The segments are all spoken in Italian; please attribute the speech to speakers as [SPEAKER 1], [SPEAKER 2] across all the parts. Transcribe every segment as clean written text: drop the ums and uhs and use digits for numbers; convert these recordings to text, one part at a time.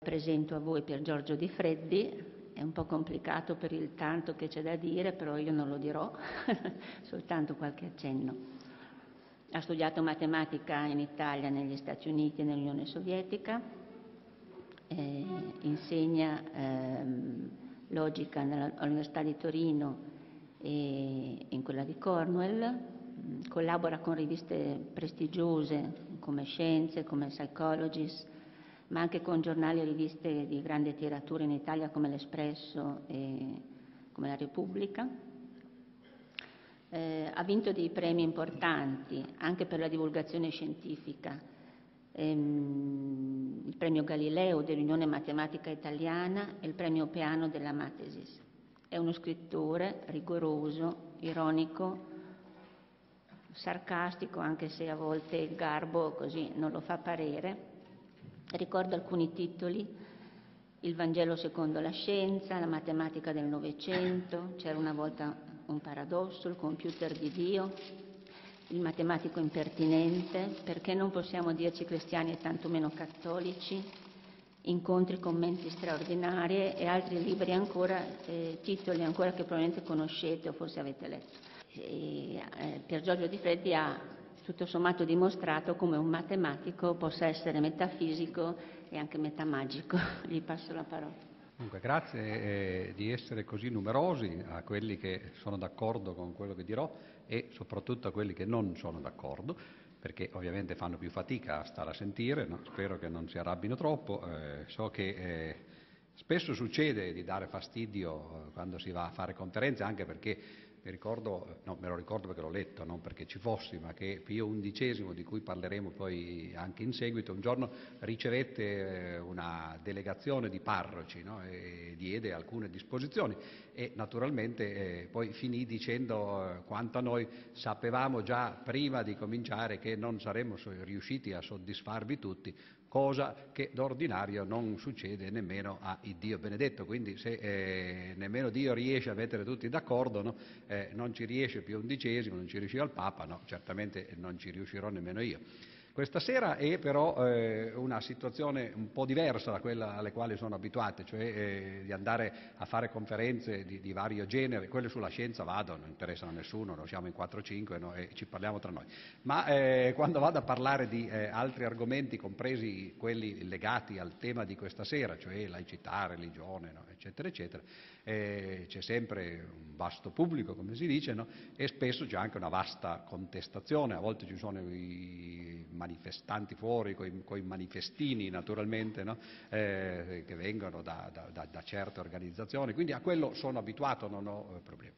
[SPEAKER 1] presento a voi Pier Giorgio Di Freddi. È un po' complicato per il tanto che c'è da dire, però io non lo dirò, soltanto qualche accenno. Ha studiato matematica in Italia, negli Stati Uniti e nell'Unione Sovietica, insegna logica all'Università di Torino e in quella di Cornell, collabora con riviste prestigiose come Scienze, come Psychologist, ma anche con giornali e riviste di grande tiratura in Italia come l'Espresso e come la Repubblica. Ha vinto dei premi importanti anche per la divulgazione scientifica, il premio Galileo dell'Unione Matematica Italiana e il premio Peano della Matesis. È uno scrittore rigoroso, ironico, sarcastico, anche se a volte il garbo così non lo fa parere. Ricordo alcuni titoli: Il Vangelo secondo la scienza, La matematica del Novecento, C'era una volta un paradosso, Il computer di Dio, Il matematico impertinente, Perché non possiamo dirci cristiani e tantomeno cattolici, Incontri con menti straordinarie e altri libri ancora, titoli ancora che probabilmente conoscete o forse avete letto. Pier Giorgio Di Freddi ha tutto sommato dimostrato come un matematico possa essere metafisico e anche metamagico. Gli passo la parola.
[SPEAKER 2] Dunque, grazie di essere così numerosi, a quelli che sono d'accordo con quello che dirò e soprattutto a quelli che non sono d'accordo, perché ovviamente fanno più fatica a stare a sentire, no? Spero che non si arrabbino troppo. So che spesso succede di dare fastidio quando si va a fare conferenze, anche perché me lo ricordo perché l'ho letto, non perché ci fossi, ma che Pio XI, di cui parleremo poi anche in seguito, un giorno ricevette una delegazione di parroci, no? E diede alcune disposizioni e naturalmente poi finì dicendo quanto noi sapevamo già prima di cominciare che non saremmo riusciti a soddisfarvi tutti, cosa che d'ordinario non succede nemmeno a Dio benedetto. Quindi se nemmeno Dio riesce a mettere tutti d'accordo, no? Non ci riesce Pio XI, non ci riusciva il Papa, no, certamente non ci riuscirò nemmeno io. Questa sera è però una situazione un po' diversa da quella alle quali sono abituate, cioè di andare a fare conferenze di vario genere. Quelle sulla scienza vado, non interessano a nessuno, noi siamo in 4-5, no, e ci parliamo tra noi. Ma quando vado a parlare di altri argomenti, compresi quelli legati al tema di questa sera, cioè laicità, religione, no, eccetera, eccetera, c'è sempre un vasto pubblico, come si dice, no? E spesso c'è anche una vasta contestazione. A volte ci sono i manifestanti fuori, coi manifestini naturalmente, no? Che vengono da certe organizzazioni, quindi a quello sono abituato, non ho problemi.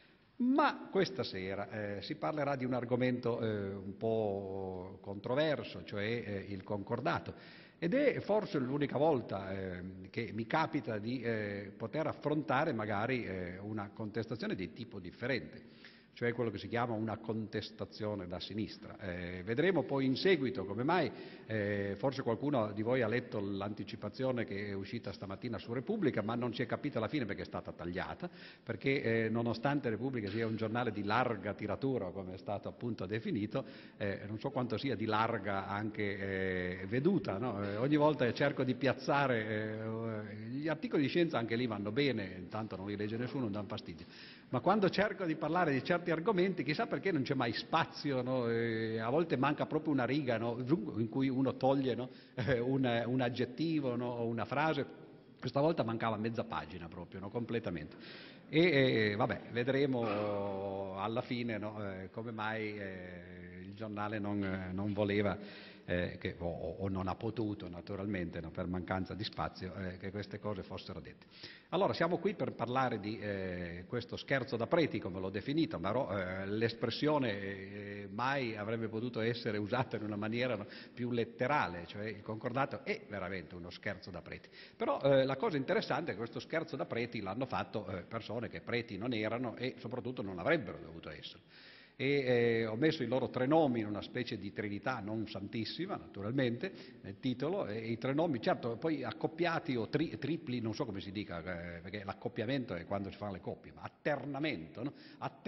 [SPEAKER 2] Ma questa sera si parlerà di un argomento un po' controverso, cioè il concordato, ed è forse l'unica volta che mi capita di poter affrontare magari una contestazione di tipo differente, cioè quello che si chiama una contestazione da sinistra. Vedremo poi in seguito come mai. Forse qualcuno di voi ha letto l'anticipazione che è uscita stamattina su Repubblica, ma non si è capita alla fine perché è stata tagliata, perché nonostante Repubblica sia un giornale di larga tiratura, come è stato appunto definito, non so quanto sia di larga anche veduta, no? Ogni volta cerco di piazzare gli articoli di scienza, anche lì vanno bene, intanto non li legge nessuno, non danno fastidio. Ma quando cerco di parlare di certi argomenti, chissà perché non c'è mai spazio, no? A volte manca proprio una riga, no? In cui uno toglie, no? un aggettivo, no? O una frase. Questa volta mancava mezza pagina proprio, no? Completamente. E vabbè, vedremo alla fine, no? Come mai il giornale non voleva o non ha potuto naturalmente, no, per mancanza di spazio, che queste cose fossero dette. Allora siamo qui per parlare di questo scherzo da preti, come l'ho definito, ma l'espressione mai avrebbe potuto essere usata in una maniera, no, più letterale, cioè il concordato è veramente uno scherzo da preti. Però la cosa interessante è che questo scherzo da preti l'hanno fatto persone che preti non erano e soprattutto non avrebbero dovuto essere. Ho messo i loro tre nomi in una specie di trinità non santissima, naturalmente, nel titolo, e i tre nomi, certo, poi accoppiati o tripli, non so come si dica, perché l'accoppiamento è quando si fanno le coppie, ma alternamento, no?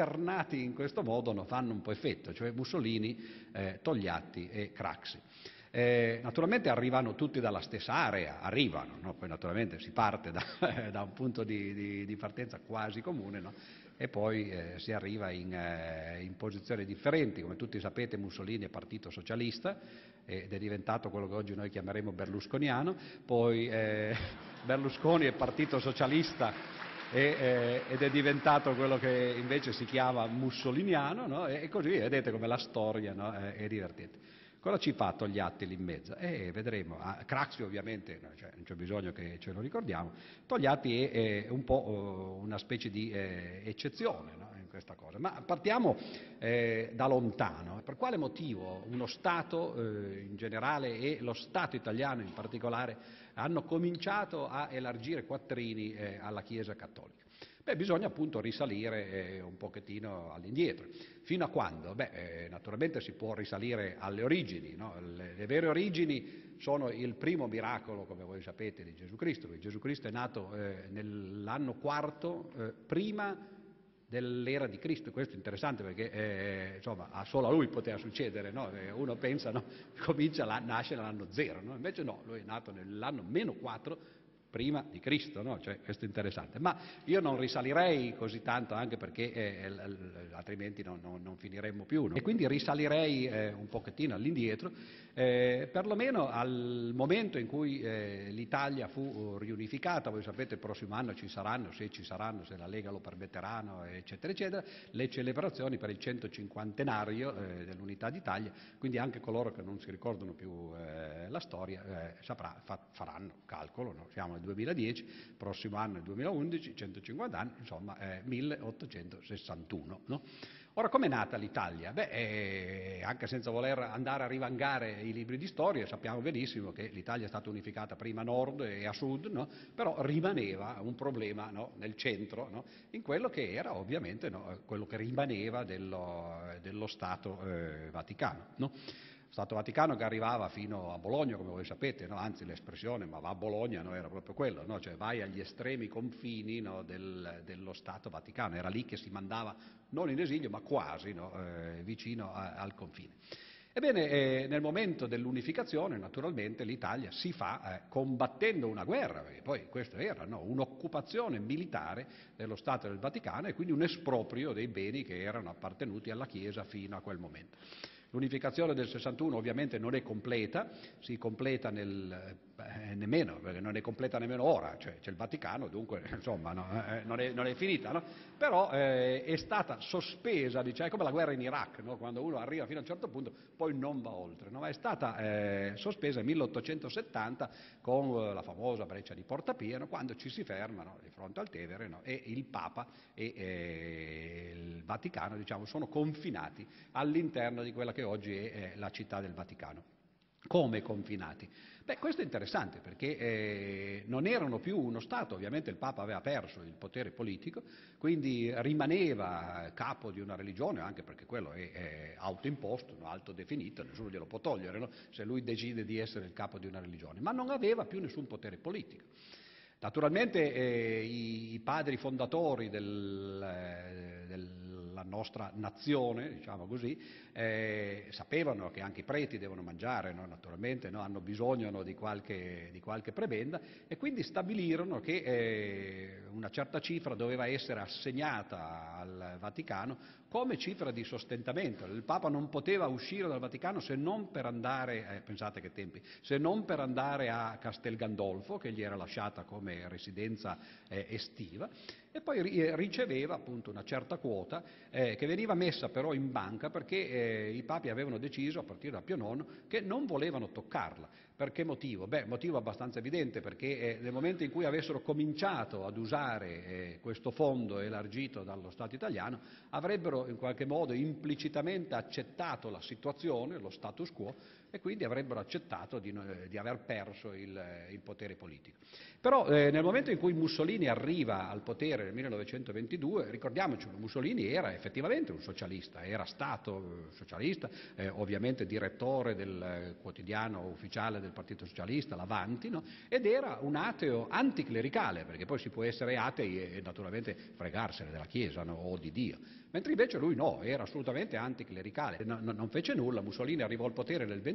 [SPEAKER 2] Alternati in questo modo fanno un po' effetto, cioè Mussolini, Togliatti e Craxi. Naturalmente arrivano tutti dalla stessa area, no? Poi naturalmente si parte da un punto di partenza quasi comune, no? E poi si arriva in posizioni differenti. Come tutti sapete, Mussolini è partito socialista ed è diventato quello che oggi noi chiameremo berlusconiano, poi Berlusconi è partito socialista ed è diventato quello che invece si chiama mussoliniano, no? E così vedete come la storia, no? È divertente. Cosa ci fa Togliatti lì in mezzo? Vedremo. Craxi ovviamente, cioè, non c'è bisogno che ce lo ricordiamo. Togliatti è un po' una specie di eccezione, no? In questa cosa. Ma partiamo da lontano. Per quale motivo uno Stato in generale e lo Stato italiano in particolare hanno cominciato a elargire quattrini alla Chiesa cattolica? Bisogna appunto risalire un pochettino all'indietro. Fino a quando? Naturalmente si può risalire alle origini, no? Le vere origini sono il primo miracolo, come voi sapete, di Gesù Cristo. Gesù Cristo è nato nell'anno quarto prima dell'era di Cristo. Questo è interessante perché insomma solo a lui poteva succedere, no? Uno pensa, no? Nasce nell'anno 0, no? Invece no, lui è nato nell'anno -4 prima di Cristo, no? Cioè, questo è interessante. Ma io non risalirei così tanto, anche perché altrimenti non finiremmo più, no? E quindi risalirei un pochettino all'indietro, perlomeno al momento in cui l'Italia fu riunificata. Voi sapete, il prossimo anno ci saranno, se la Lega lo permetterà, no? Eccetera, eccetera, le celebrazioni per il 150enario dell'Unità d'Italia, quindi anche coloro che non si ricordano più la storia faranno calcolo, no? Siamo nel 2010, prossimo anno è il 2011, 150 anni, insomma 1861. No? Ora, com'è nata l'Italia? Anche senza voler andare a rivangare i libri di storia, sappiamo benissimo che l'Italia è stata unificata prima a nord e a sud, no? Però rimaneva un problema, no? Nel centro, no? In quello che era ovviamente, no? Quello che rimaneva dello Stato Vaticano. No? Stato Vaticano che arrivava fino a Bologna, come voi sapete, no? Anzi l'espressione "ma va a Bologna", no? Era proprio quello, no? Cioè vai agli estremi confini, no? dello Stato Vaticano, era lì che si mandava non in esilio ma quasi, no? Vicino al confine. Ebbene, nel momento dell'unificazione naturalmente l'Italia si fa combattendo una guerra, perché poi questo era, no? Un'occupazione militare dello Stato del Vaticano e quindi un esproprio dei beni che erano appartenuti alla Chiesa fino a quel momento. L'unificazione del 61 ovviamente non è completa, si completa nemmeno, perché non è completa nemmeno ora, cioè c'è il Vaticano, dunque insomma no, non è finita, no? Però è stata sospesa, diciamo, è come la guerra in Iraq, no? Quando uno arriva fino a un certo punto poi non va oltre, no? È stata sospesa nel 1870 con la famosa breccia di Porta Pia, no? Quando ci si fermano di fronte al Tevere, no? E il Papa e il Vaticano, diciamo, sono confinati all'interno di quella che oggi è la città del Vaticano. Come confinati? Questo è interessante perché non erano più uno Stato, ovviamente il Papa aveva perso il potere politico, quindi rimaneva capo di una religione, anche perché quello è autoimposto, no? Autodefinito, nessuno glielo può togliere, no? Se lui decide di essere il capo di una religione, ma non aveva più nessun potere politico. Naturalmente i padri fondatori della nostra nazione, diciamo così, sapevano che anche i preti devono mangiare, no? Naturalmente, no? Hanno bisogno, no? di qualche prebenda, e quindi stabilirono che una certa cifra doveva essere assegnata al Vaticano come cifra di sostentamento. Il Papa non poteva uscire dal Vaticano se non per andare, pensate che tempi, se non per andare a Castel Gandolfo, che gli era lasciata come residenza estiva, e poi riceveva appunto una certa quota che veniva messa però in banca perché i papi avevano deciso, a partire da Pio IX, che non volevano toccarla. Per che motivo? Motivo abbastanza evidente, perché nel momento in cui avessero cominciato ad usare questo fondo elargito dallo Stato italiano, avrebbero in qualche modo implicitamente accettato la situazione, lo status quo, e quindi avrebbero accettato di aver perso il potere politico. Però nel momento in cui Mussolini arriva al potere nel 1922, ricordiamoci che Mussolini era effettivamente un socialista, era stato socialista, ovviamente direttore del quotidiano ufficiale del Partito Socialista, l'Avanti, no? Ed era un ateo anticlericale, perché poi si può essere atei e naturalmente fregarsene della Chiesa, no? O di Dio. Mentre invece lui no, era assolutamente anticlericale, non fece nulla. Mussolini arrivò al potere nel 22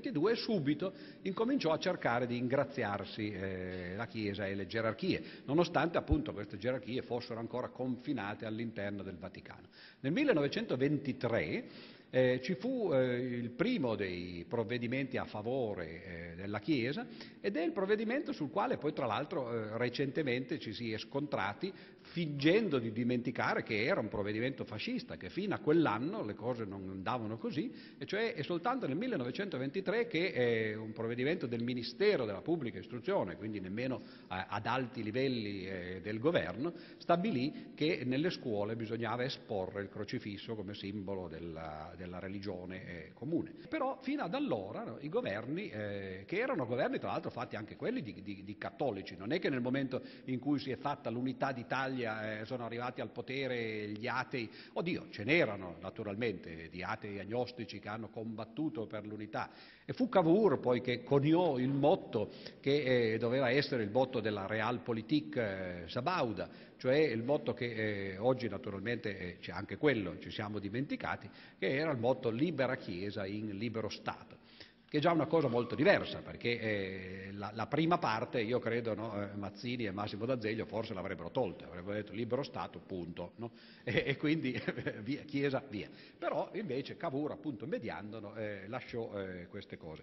[SPEAKER 2] 1922 subito incominciò a cercare di ingraziarsi la Chiesa e le gerarchie, nonostante appunto queste gerarchie fossero ancora confinate all'interno del Vaticano. Nel 1923 ci fu il primo dei provvedimenti a favore della Chiesa, ed è il provvedimento sul quale poi tra l'altro recentemente ci si è scontrati, fingendo di dimenticare che era un provvedimento fascista, che fino a quell'anno le cose non andavano così, e cioè è soltanto nel 1923 che un provvedimento del Ministero della Pubblica Istruzione, quindi nemmeno ad alti livelli del governo, stabilì che nelle scuole bisognava esporre il crocifisso come simbolo della religione comune. Però fino ad allora, no, i governi, che erano governi tra l'altro fatti anche quelli di cattolici, non è che nel momento in cui si è fatta l'unità d'Italia sono arrivati al potere gli atei, oddio ce n'erano naturalmente di atei agnostici che hanno combattuto per l'unità, e fu Cavour poi che coniò il motto che doveva essere il motto della Realpolitik sabauda, cioè il motto che oggi naturalmente anche quello ci siamo dimenticati, che era il motto libera Chiesa in libero Stato, che è già una cosa molto diversa, perché la prima parte, io credo, no, Mazzini e Massimo D'Azeglio forse l'avrebbero tolta, avrebbero detto libero Stato, punto, no? E quindi via, Chiesa, via. Però invece Cavour, appunto mediando, no, lasciò queste cose.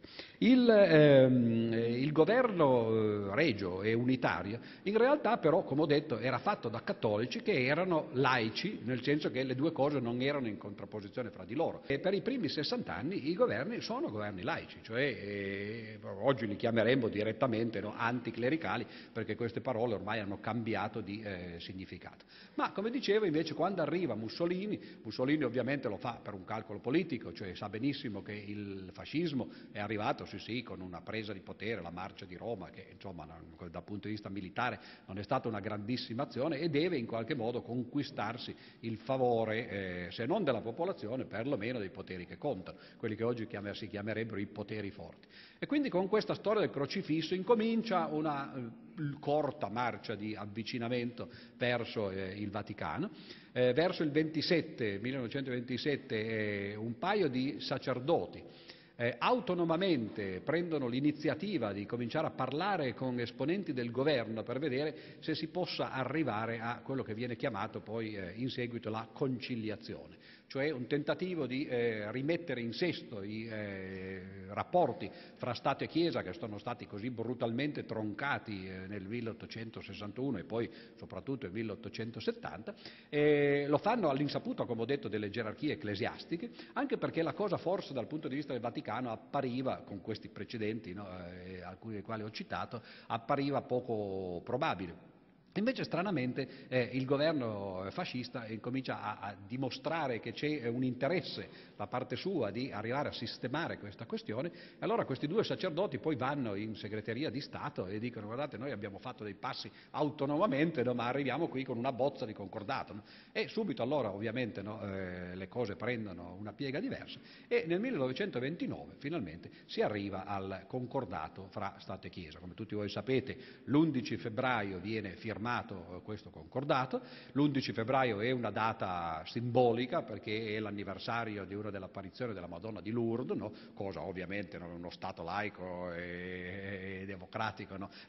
[SPEAKER 2] Il governo regio e unitario, in realtà però, come ho detto, era fatto da cattolici che erano laici, nel senso che le due cose non erano in contrapposizione fra di loro. E per i primi 60 anni i governi sono governi laici, cioè oggi li chiameremmo direttamente, no, anticlericali, perché queste parole ormai hanno cambiato di significato. Ma come dicevo invece quando arriva Mussolini ovviamente lo fa per un calcolo politico, cioè sa benissimo che il fascismo è arrivato sì con una presa di potere, la marcia di Roma, che insomma dal punto di vista militare non è stata una grandissima azione, e deve in qualche modo conquistarsi il favore se non della popolazione, perlomeno dei poteri che contano, quelli che oggi si chiamerebbero i poteri forti. E quindi con questa storia del crocifisso incomincia una corta marcia di avvicinamento verso il Vaticano. Verso il 1927 un paio di sacerdoti autonomamente prendono l'iniziativa di cominciare a parlare con esponenti del governo per vedere se si possa arrivare a quello che viene chiamato poi in seguito la conciliazione, cioè un tentativo di rimettere in sesto i rapporti fra Stato e Chiesa, che sono stati così brutalmente troncati nel 1861 e poi soprattutto nel 1870, lo fanno all'insaputa, come ho detto, delle gerarchie ecclesiastiche, anche perché la cosa forse dal punto di vista del Vaticano appariva, con questi precedenti, no, alcuni dei quali ho citato, appariva poco probabile. Invece stranamente il governo fascista incomincia a dimostrare che c'è un interesse da parte sua di arrivare a sistemare questa questione, e allora questi due sacerdoti poi vanno in segreteria di Stato e dicono: guardate, noi abbiamo fatto dei passi autonomamente, no, ma arriviamo qui con una bozza di concordato, no? E subito allora ovviamente, no, le cose prendono una piega diversa, e nel 1929 finalmente si arriva al concordato fra Stato e Chiesa. Come tutti voi sapete, l'11 febbraio viene firmato questo concordato. L'11 febbraio è una data simbolica perché è l'anniversario di una dell'apparizione della Madonna di Lourdes, no? Cosa ovviamente non uno Stato laico e democratico, no?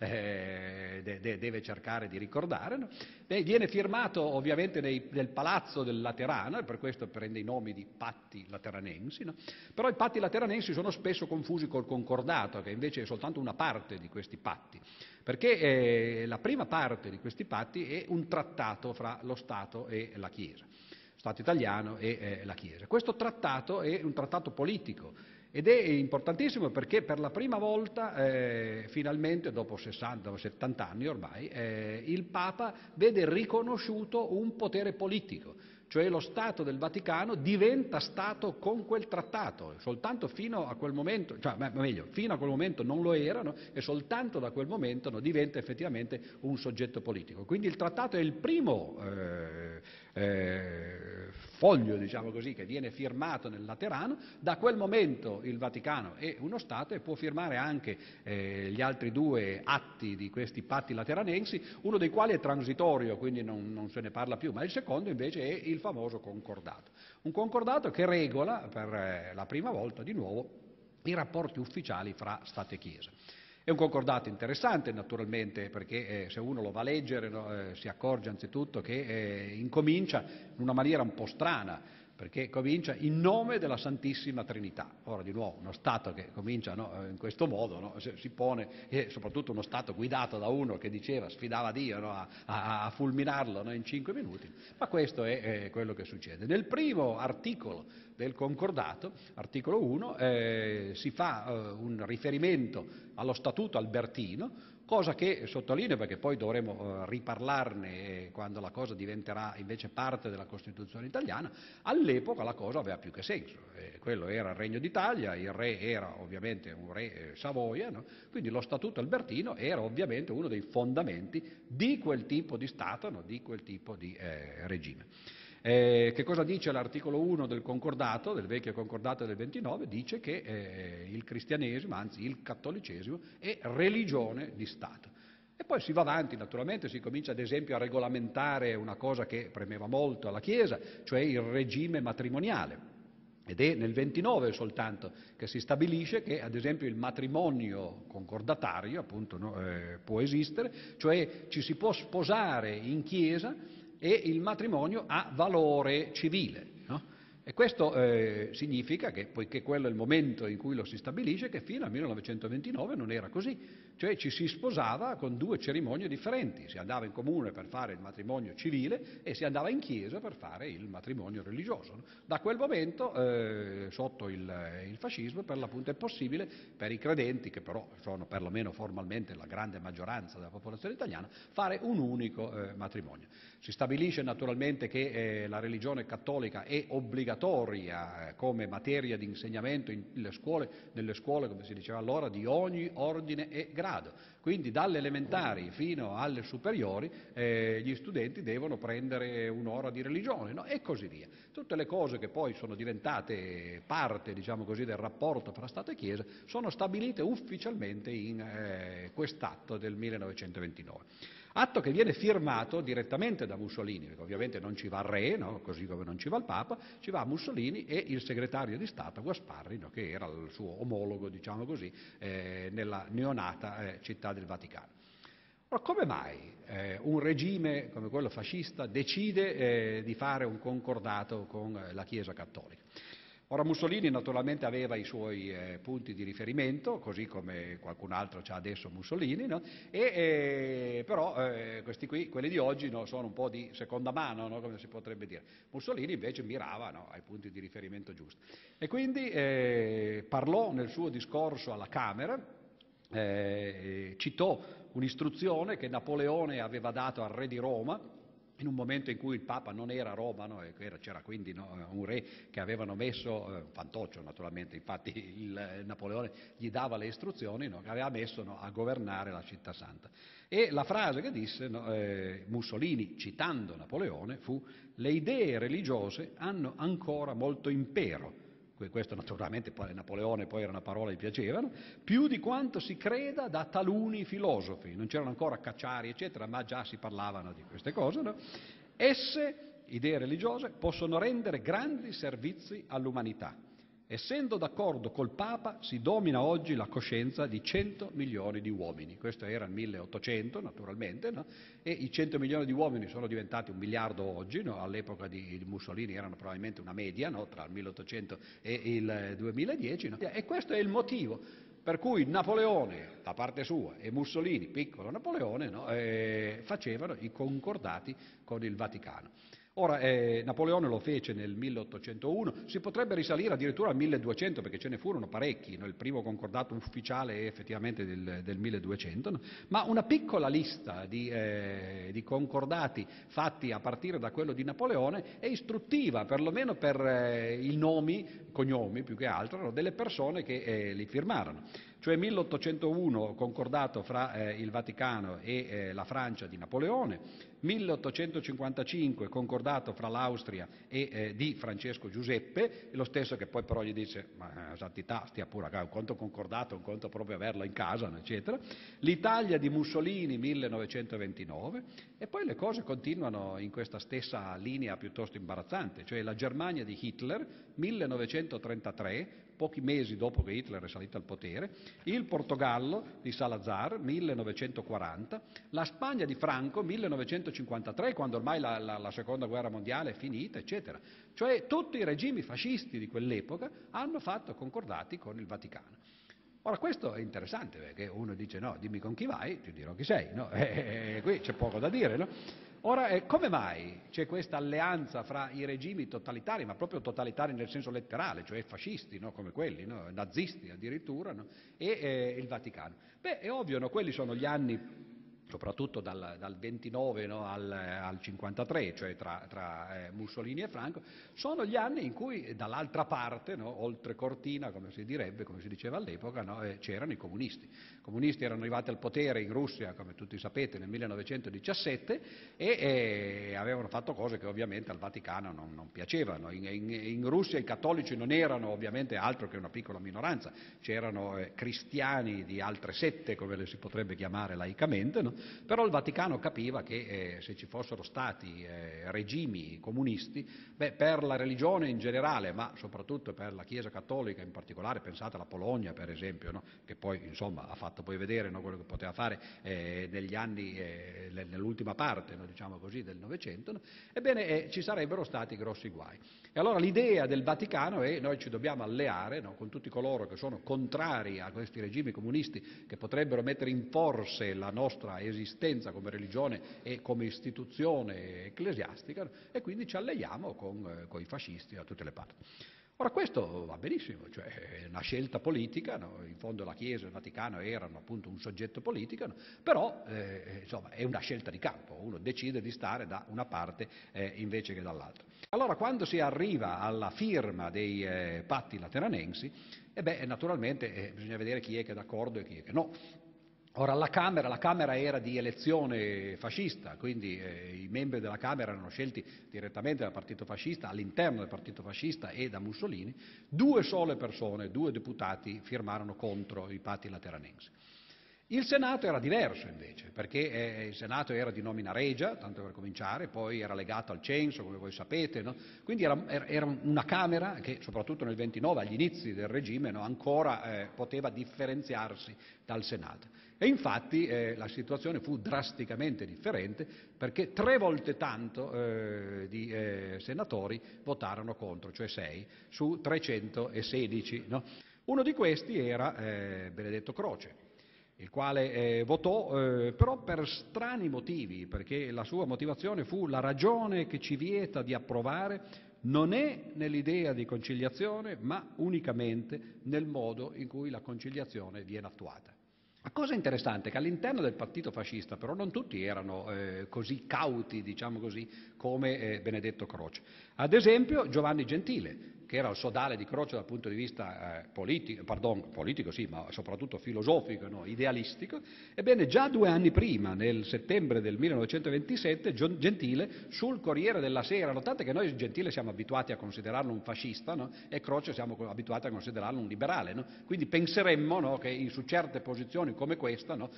[SPEAKER 2] Deve cercare di ricordare, no? Viene firmato ovviamente nel Palazzo del Laterano, e per questo prende i nomi di patti lateranensi, no? Però i patti lateranensi sono spesso confusi col concordato, che invece è soltanto una parte di questi patti, perché la prima parte di questi patti è un trattato fra lo Stato e la Chiesa, Stato italiano e la Chiesa. Questo trattato è un trattato politico ed è importantissimo perché per la prima volta, finalmente, dopo 60 o 70 anni ormai, il Papa vede riconosciuto un potere politico. Cioè lo Stato del Vaticano diventa Stato con quel trattato, soltanto fino a quel momento, cioè meglio, fino a quel momento non lo erano, e soltanto da quel momento diventa effettivamente un soggetto politico. Quindi il trattato è il primo foglio, diciamo così, che viene firmato nel Laterano. Da quel momento il Vaticano è uno Stato e può firmare anche gli altri due atti di questi patti lateranensi, uno dei quali è transitorio, quindi non se ne parla più, ma il secondo invece è il famoso concordato. Un concordato che regola per la prima volta di nuovo i rapporti ufficiali fra Stato e Chiesa. È un concordato interessante naturalmente, perché se uno lo va a leggere, no, si accorge anzitutto che incomincia in una maniera un po' strana, perché comincia in nome della Santissima Trinità. Ora di nuovo uno Stato che comincia, no, in questo modo, no, si pone, e soprattutto uno Stato guidato da uno che sfidava Dio, no, a fulminarlo, no, in 5 minuti, ma questo è quello che succede. Nel primo articolo del concordato, articolo 1, si fa un riferimento allo Statuto albertino, cosa che sottolineo perché poi dovremo riparlarne quando la cosa diventerà invece parte della Costituzione italiana. All'epoca la cosa aveva più che senso, quello era il Regno d'Italia, il re era ovviamente un re Savoia, no? Quindi lo Statuto albertino era ovviamente uno dei fondamenti di quel tipo di Stato, no? Di quel tipo di regime. Che cosa dice l'articolo 1 del concordato, del vecchio concordato del 29? Dice che il cristianesimo, anzi il cattolicesimo, è religione di Stato. E poi si va avanti, naturalmente, si comincia ad esempio a regolamentare una cosa che premeva molto alla Chiesa, cioè il regime matrimoniale. Ed è nel 29 soltanto che si stabilisce che, ad esempio, il matrimonio concordatario, appunto, no, può esistere, cioè ci si può sposare in Chiesa e il matrimonio ha valore civile, no? E questo significa che, poiché quello è il momento in cui lo si stabilisce, che fino al 1929 non era così, cioè ci si sposava con 2 cerimonie differenti, si andava in comune per fare il matrimonio civile e si andava in chiesa per fare il matrimonio religioso, no? Da quel momento, sotto il fascismo, per l'appunto è possibile per i credenti, che però sono perlomeno formalmente la grande maggioranza della popolazione italiana, fare un unico matrimonio. Si stabilisce naturalmente che la religione cattolica è obbligatoria come materia di insegnamento nelle scuole, come si diceva allora, di ogni ordine e grado. Quindi dalle elementari fino alle superiori gli studenti devono prendere un'ora di religione, no? E così via. Tutte le cose che poi sono diventate parte, diciamo così, del rapporto tra Stato e Chiesa sono stabilite ufficialmente in quest'atto del 1929. Atto che viene firmato direttamente da Mussolini, perché ovviamente non ci va il re, no? Così come non ci va il Papa, ci va Mussolini e il segretario di Stato Gasparri, no? Che era il suo omologo, diciamo così, nella neonata città del Vaticano. Ora, come mai un regime come quello fascista decide di fare un concordato con la Chiesa Cattolica? Ora, Mussolini naturalmente aveva i suoi punti di riferimento, così come qualcun altro c'ha adesso Mussolini, no? Però questi qui, quelli di oggi, no, sono un po' di seconda mano, no? Come si potrebbe dire. Mussolini invece mirava, no, ai punti di riferimento giusti. E quindi parlò nel suo discorso alla Camera, citò un'istruzione che Napoleone aveva dato al re di Roma, in un momento in cui il Papa non era a Roma, no, e c'era quindi, no, un re che avevano messo, fantoccio naturalmente, infatti il Napoleone gli dava le istruzioni, no, che aveva messo, no, a governare la città santa. E la frase che disse, no, Mussolini, citando Napoleone, fu: «Le idee religiose hanno ancora molto impero». Questo naturalmente poi Napoleone poi era una parola che gli piaceva, no? Più di quanto si creda da taluni filosofi. Non c'erano ancora Cacciari, eccetera, ma già si parlavano di queste cose, no? Esse, idee religiose, possono rendere grandi servizi all'umanità. Essendo d'accordo col Papa, si domina oggi la coscienza di 100 milioni di uomini. Questo era il 1800, naturalmente, no? E i 100 milioni di uomini sono diventati 1 miliardo oggi, no? All'epoca di Mussolini erano probabilmente una media, no? Tra il 1800 e il 2010, no? E questo è il motivo per cui Napoleone, da parte sua, e Mussolini, piccolo Napoleone, no? Facevano i concordati con il Vaticano. Ora, Napoleone lo fece nel 1801, si potrebbe risalire addirittura al 1200 perché ce ne furono parecchi, no? Il primo concordato ufficiale è effettivamente del 1200, no? Ma una piccola lista di concordati fatti a partire da quello di Napoleone è istruttiva, perlomeno per i nomi, cognomi più che altro, no? Delle persone che li firmarono. Cioè 1801 concordato fra il Vaticano e la Francia di Napoleone, 1855 concordato fra l'Austria e di Francesco Giuseppe, lo stesso che poi però gli dice: ma santità, stia pure a un conto concordato, un conto proprio averlo in casa, eccetera. L'Italia di Mussolini 1929 e poi le cose continuano in questa stessa linea piuttosto imbarazzante, cioè la Germania di Hitler 1933 pochi mesi dopo che Hitler è salito al potere, il Portogallo di Salazar, 1940, la Spagna di Franco, 1953, quando ormai la seconda guerra mondiale è finita, eccetera. Cioè tutti i regimi fascisti di quell'epoca hanno fatto concordati con il Vaticano. Ora, questo è interessante, perché uno dice: no, dimmi con chi vai, ti dirò chi sei, no? Qui c'è poco da dire, no? Ora, come mai c'è questa alleanza fra i regimi totalitari, ma proprio totalitari nel senso letterale, cioè fascisti, no? Come quelli, no? Nazisti addirittura, no? E il Vaticano? Beh, è ovvio, no? Quelli sono gli anni, soprattutto dal 29, no, al 53, cioè tra Mussolini e Franco, sono gli anni in cui dall'altra parte, no, oltre cortina, come si direbbe, come si diceva all'epoca, no, c'erano i comunisti. I comunisti erano arrivati al potere in Russia, come tutti sapete, nel 1917 e avevano fatto cose che ovviamente al Vaticano non piacevano. In Russia i cattolici non erano ovviamente altro che una piccola minoranza, c'erano cristiani di altre sette, come le si potrebbe chiamare laicamente, no? Però il Vaticano capiva che se ci fossero stati regimi comunisti, per la religione in generale, ma soprattutto per la Chiesa cattolica in particolare, pensate alla Polonia per esempio, no? Che poi insomma ha fatto poi vedere, no, quello che poteva fare negli anni, nell'ultima parte, no, diciamo così, del Novecento, no? Ebbene ci sarebbero stati grossi guai. E allora l'idea del Vaticano è: noi ci dobbiamo alleare, no, con tutti coloro che sono contrari a questi regimi comunisti che potrebbero mettere in forse la nostra esistenza come religione e come istituzione ecclesiastica, no? E quindi ci alleiamo con i fascisti da tutte le parti. Ora, questo va benissimo, cioè è una scelta politica, no? In fondo la Chiesa e il Vaticano erano appunto un soggetto politico, no? Però insomma è una scelta di campo, uno decide di stare da una parte invece che dall'altra. Allora, quando si arriva alla firma dei patti lateranensi, naturalmente bisogna vedere chi è che è d'accordo e chi è che no. Ora, la Camera era di elezione fascista, quindi i membri della Camera erano scelti direttamente dal partito fascista, all'interno del partito fascista e da Mussolini. 2 sole persone, 2 deputati, firmarono contro i patti lateranensi. Il Senato era diverso invece, perché il Senato era di nomina regia, tanto per cominciare, poi era legato al censo, come voi sapete, no? Quindi era una Camera che, soprattutto nel 29, agli inizi del regime, no, ancora poteva differenziarsi dal Senato. E infatti la situazione fu drasticamente differente, perché 3 volte tanto di senatori votarono contro, cioè 6 su 316. No? Uno di questi era Benedetto Croce, il quale votò però per strani motivi, perché la sua motivazione fu: la ragione che ci vieta di approvare non è nell'idea di conciliazione, ma unicamente nel modo in cui la conciliazione viene attuata. La cosa interessante è che all'interno del partito fascista però non tutti erano così cauti, diciamo così, come Benedetto Croce. Ad esempio Giovanni Gentile, che era il sodale di Croce dal punto di vista politico sì, ma soprattutto filosofico, no, idealistico. Ebbene, già 2 anni prima, nel settembre del 1927, Gentile sul Corriere della Sera, notate che noi Gentile siamo abituati a considerarlo un fascista, no? E Croce siamo abituati a considerarlo un liberale, no? Quindi penseremmo, no, che su certe posizioni come questa, no,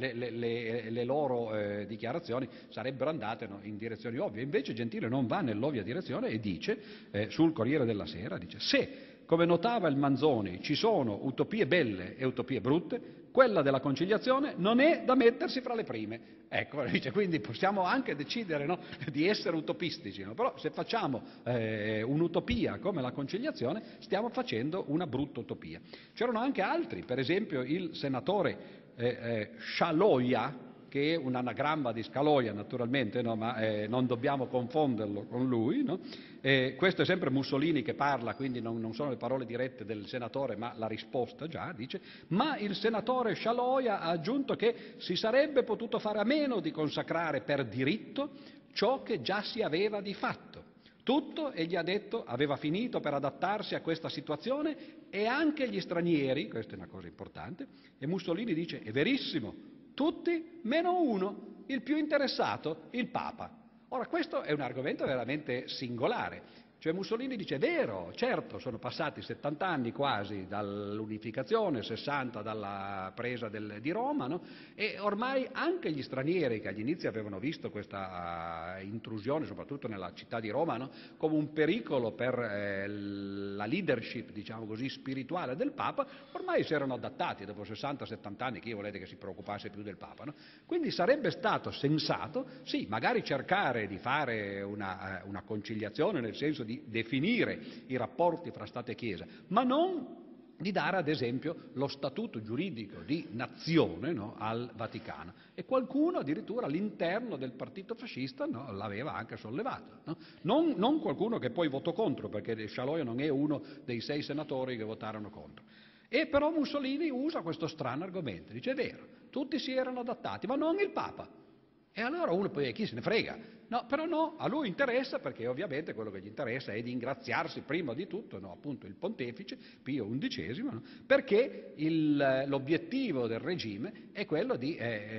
[SPEAKER 2] le loro dichiarazioni sarebbero andate, no, in direzioni ovvie. Invece Gentile non va nell'ovvia direzione e dice sul Corriere della Sera, dice: se, come notava il Manzoni, ci sono utopie belle e utopie brutte, quella della conciliazione non è da mettersi fra le prime. Ecco, dice, quindi possiamo anche decidere, no, di essere utopistici, no? Però se facciamo un'utopia come la conciliazione, stiamo facendo una brutta utopia. C'erano anche altri, per esempio il senatore Szalója, che è un anagramma di Scaloia naturalmente, no? Ma non dobbiamo confonderlo con lui, no? Questo è sempre Mussolini che parla, quindi non sono le parole dirette del senatore, ma la risposta già, dice: ma il senatore Szalója ha aggiunto che si sarebbe potuto fare a meno di consacrare per diritto ciò che già si aveva di fatto. Tutto, egli ha detto, aveva finito per adattarsi a questa situazione, e anche gli stranieri, questa è una cosa importante, e Mussolini dice: è verissimo, tutti meno uno, il più interessato, il Papa. Ora, questo è un argomento veramente singolare. Cioè Mussolini dice: è vero, certo, sono passati 70 anni quasi dall'unificazione, 60 dalla presa di Roma, no? E ormai anche gli stranieri che agli inizi avevano visto questa intrusione, soprattutto nella città di Roma, no? Come un pericolo per la leadership, diciamo così, spirituale del Papa, ormai si erano adattati. Dopo 60-70 anni chi volete che si preoccupasse più del Papa, no? Quindi sarebbe stato sensato, sì, magari cercare di fare una conciliazione, nel senso di definire i rapporti fra Stato e Chiesa, ma non di dare ad esempio lo statuto giuridico di nazione, no, al Vaticano. E qualcuno addirittura all'interno del partito fascista, no, l'aveva anche sollevato. No? Non qualcuno che poi votò contro, perché Scialoia non è uno dei 6 senatori che votarono contro. E però Mussolini usa questo strano argomento, dice: è vero, tutti si erano adattati, ma non il Papa. E allora uno poi, chi se ne frega? No, però no, a lui interessa, perché ovviamente quello che gli interessa è di ingraziarsi prima di tutto, no, appunto il pontefice Pio XI, no, perché l'obiettivo del regime è quello di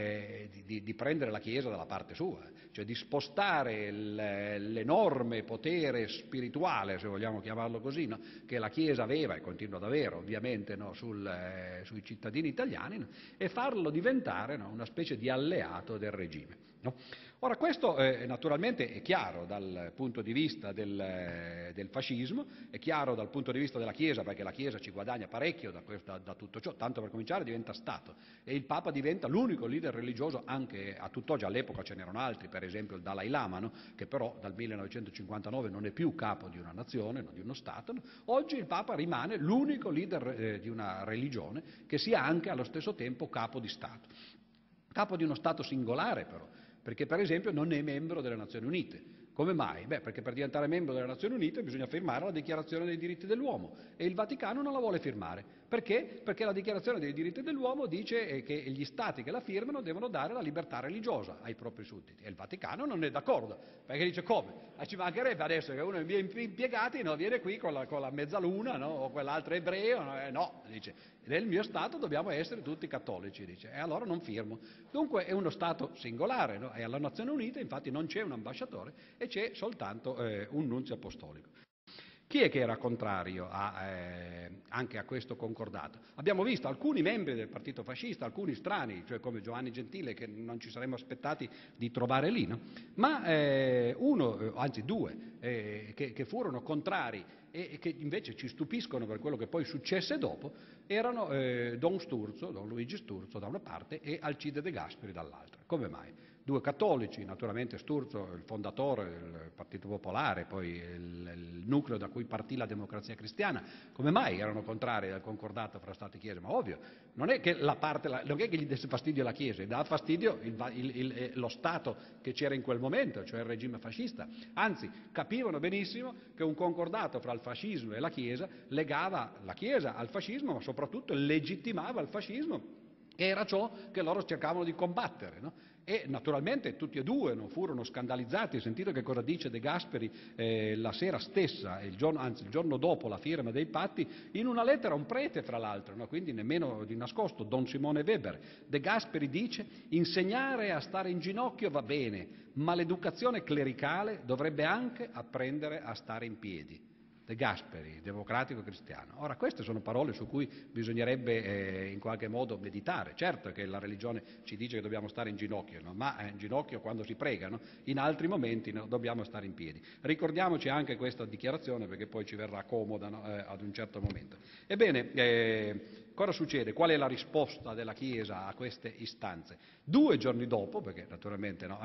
[SPEAKER 2] prendere la Chiesa dalla parte sua, cioè di spostare l'enorme potere spirituale, se vogliamo chiamarlo così, no, che la Chiesa aveva e continua ad avere ovviamente, no, sui cittadini italiani, no, e farlo diventare, no, una specie di alleato del regime. No? Ora, questo naturalmente è chiaro dal punto di vista del fascismo, è chiaro dal punto di vista della Chiesa, perché la Chiesa ci guadagna parecchio da tutto ciò, tanto per cominciare diventa Stato, e il Papa diventa l'unico leader religioso anche a tutt'oggi. All'epoca ce n'erano altri, per esempio il Dalai Lama, no? Che però dal 1959 non è più capo di una nazione, no? Di uno Stato. No? Oggi il Papa rimane l'unico leader di una religione che sia anche allo stesso tempo capo di Stato. Capo di uno Stato singolare però, perché per esempio non è membro delle Nazioni Unite. Come mai? Beh, perché per diventare membro delle Nazioni Unite bisogna firmare la Dichiarazione dei diritti dell'uomo e il Vaticano non la vuole firmare. Perché? Perché la Dichiarazione dei diritti dell'uomo dice che gli Stati che la firmano devono dare la libertà religiosa ai propri sudditi, e il Vaticano non è d'accordo, perché dice: come? Ci mancherebbe adesso che uno dei miei impiegati, no, viene qui con la mezzaluna, no, o quell'altro ebreo, no, dice, nel mio Stato dobbiamo essere tutti cattolici, dice, e allora non firmo. Dunque è uno Stato singolare, no? E alla Nazioni Unite infatti non c'è un ambasciatore e c'è soltanto un nunzio apostolico. Chi è che era contrario anche a questo concordato? Abbiamo visto alcuni membri del partito fascista, alcuni strani, cioè come Giovanni Gentile, che non ci saremmo aspettati di trovare lì, no? Ma due, che furono contrari e che invece ci stupiscono per quello che poi successe dopo, erano Don Luigi Sturzo da una parte e Alcide De Gasperi dall'altra. Come mai? Due cattolici, naturalmente Sturzo, il fondatore del Partito Popolare, poi il nucleo da cui partì la Democrazia Cristiana. Come mai erano contrari al concordato fra Stato e Chiesa? Ma ovvio, non è che non è che gli desse fastidio la Chiesa, gli dava fastidio lo Stato che c'era in quel momento, cioè il regime fascista. Anzi, capivano benissimo che un concordato fra il fascismo e la Chiesa legava la Chiesa al fascismo, ma soprattutto legittimava il fascismo, che era ciò che loro cercavano di combattere, no? E naturalmente tutti e due non furono scandalizzati. Sentite che cosa dice De Gasperi la sera stessa, il giorno dopo la firma dei patti, in una lettera a un prete, fra l'altro, no? Quindi nemmeno di nascosto, Don Simone Weber. De Gasperi dice: insegnare a stare in ginocchio va bene, ma l'educazione clericale dovrebbe anche apprendere a stare in piedi. De Gasperi, democratico cristiano. Ora, queste sono parole su cui bisognerebbe in qualche modo meditare. Certo che la religione ci dice che dobbiamo stare in ginocchio, no? Ma in ginocchio quando si prega, no? In altri momenti, no, dobbiamo stare in piedi. Ricordiamoci anche questa dichiarazione, perché poi ci verrà comoda, no? Ad un certo momento. Ebbene, cosa succede? Qual è la risposta della Chiesa a queste istanze? 2 giorni dopo, perché naturalmente, no,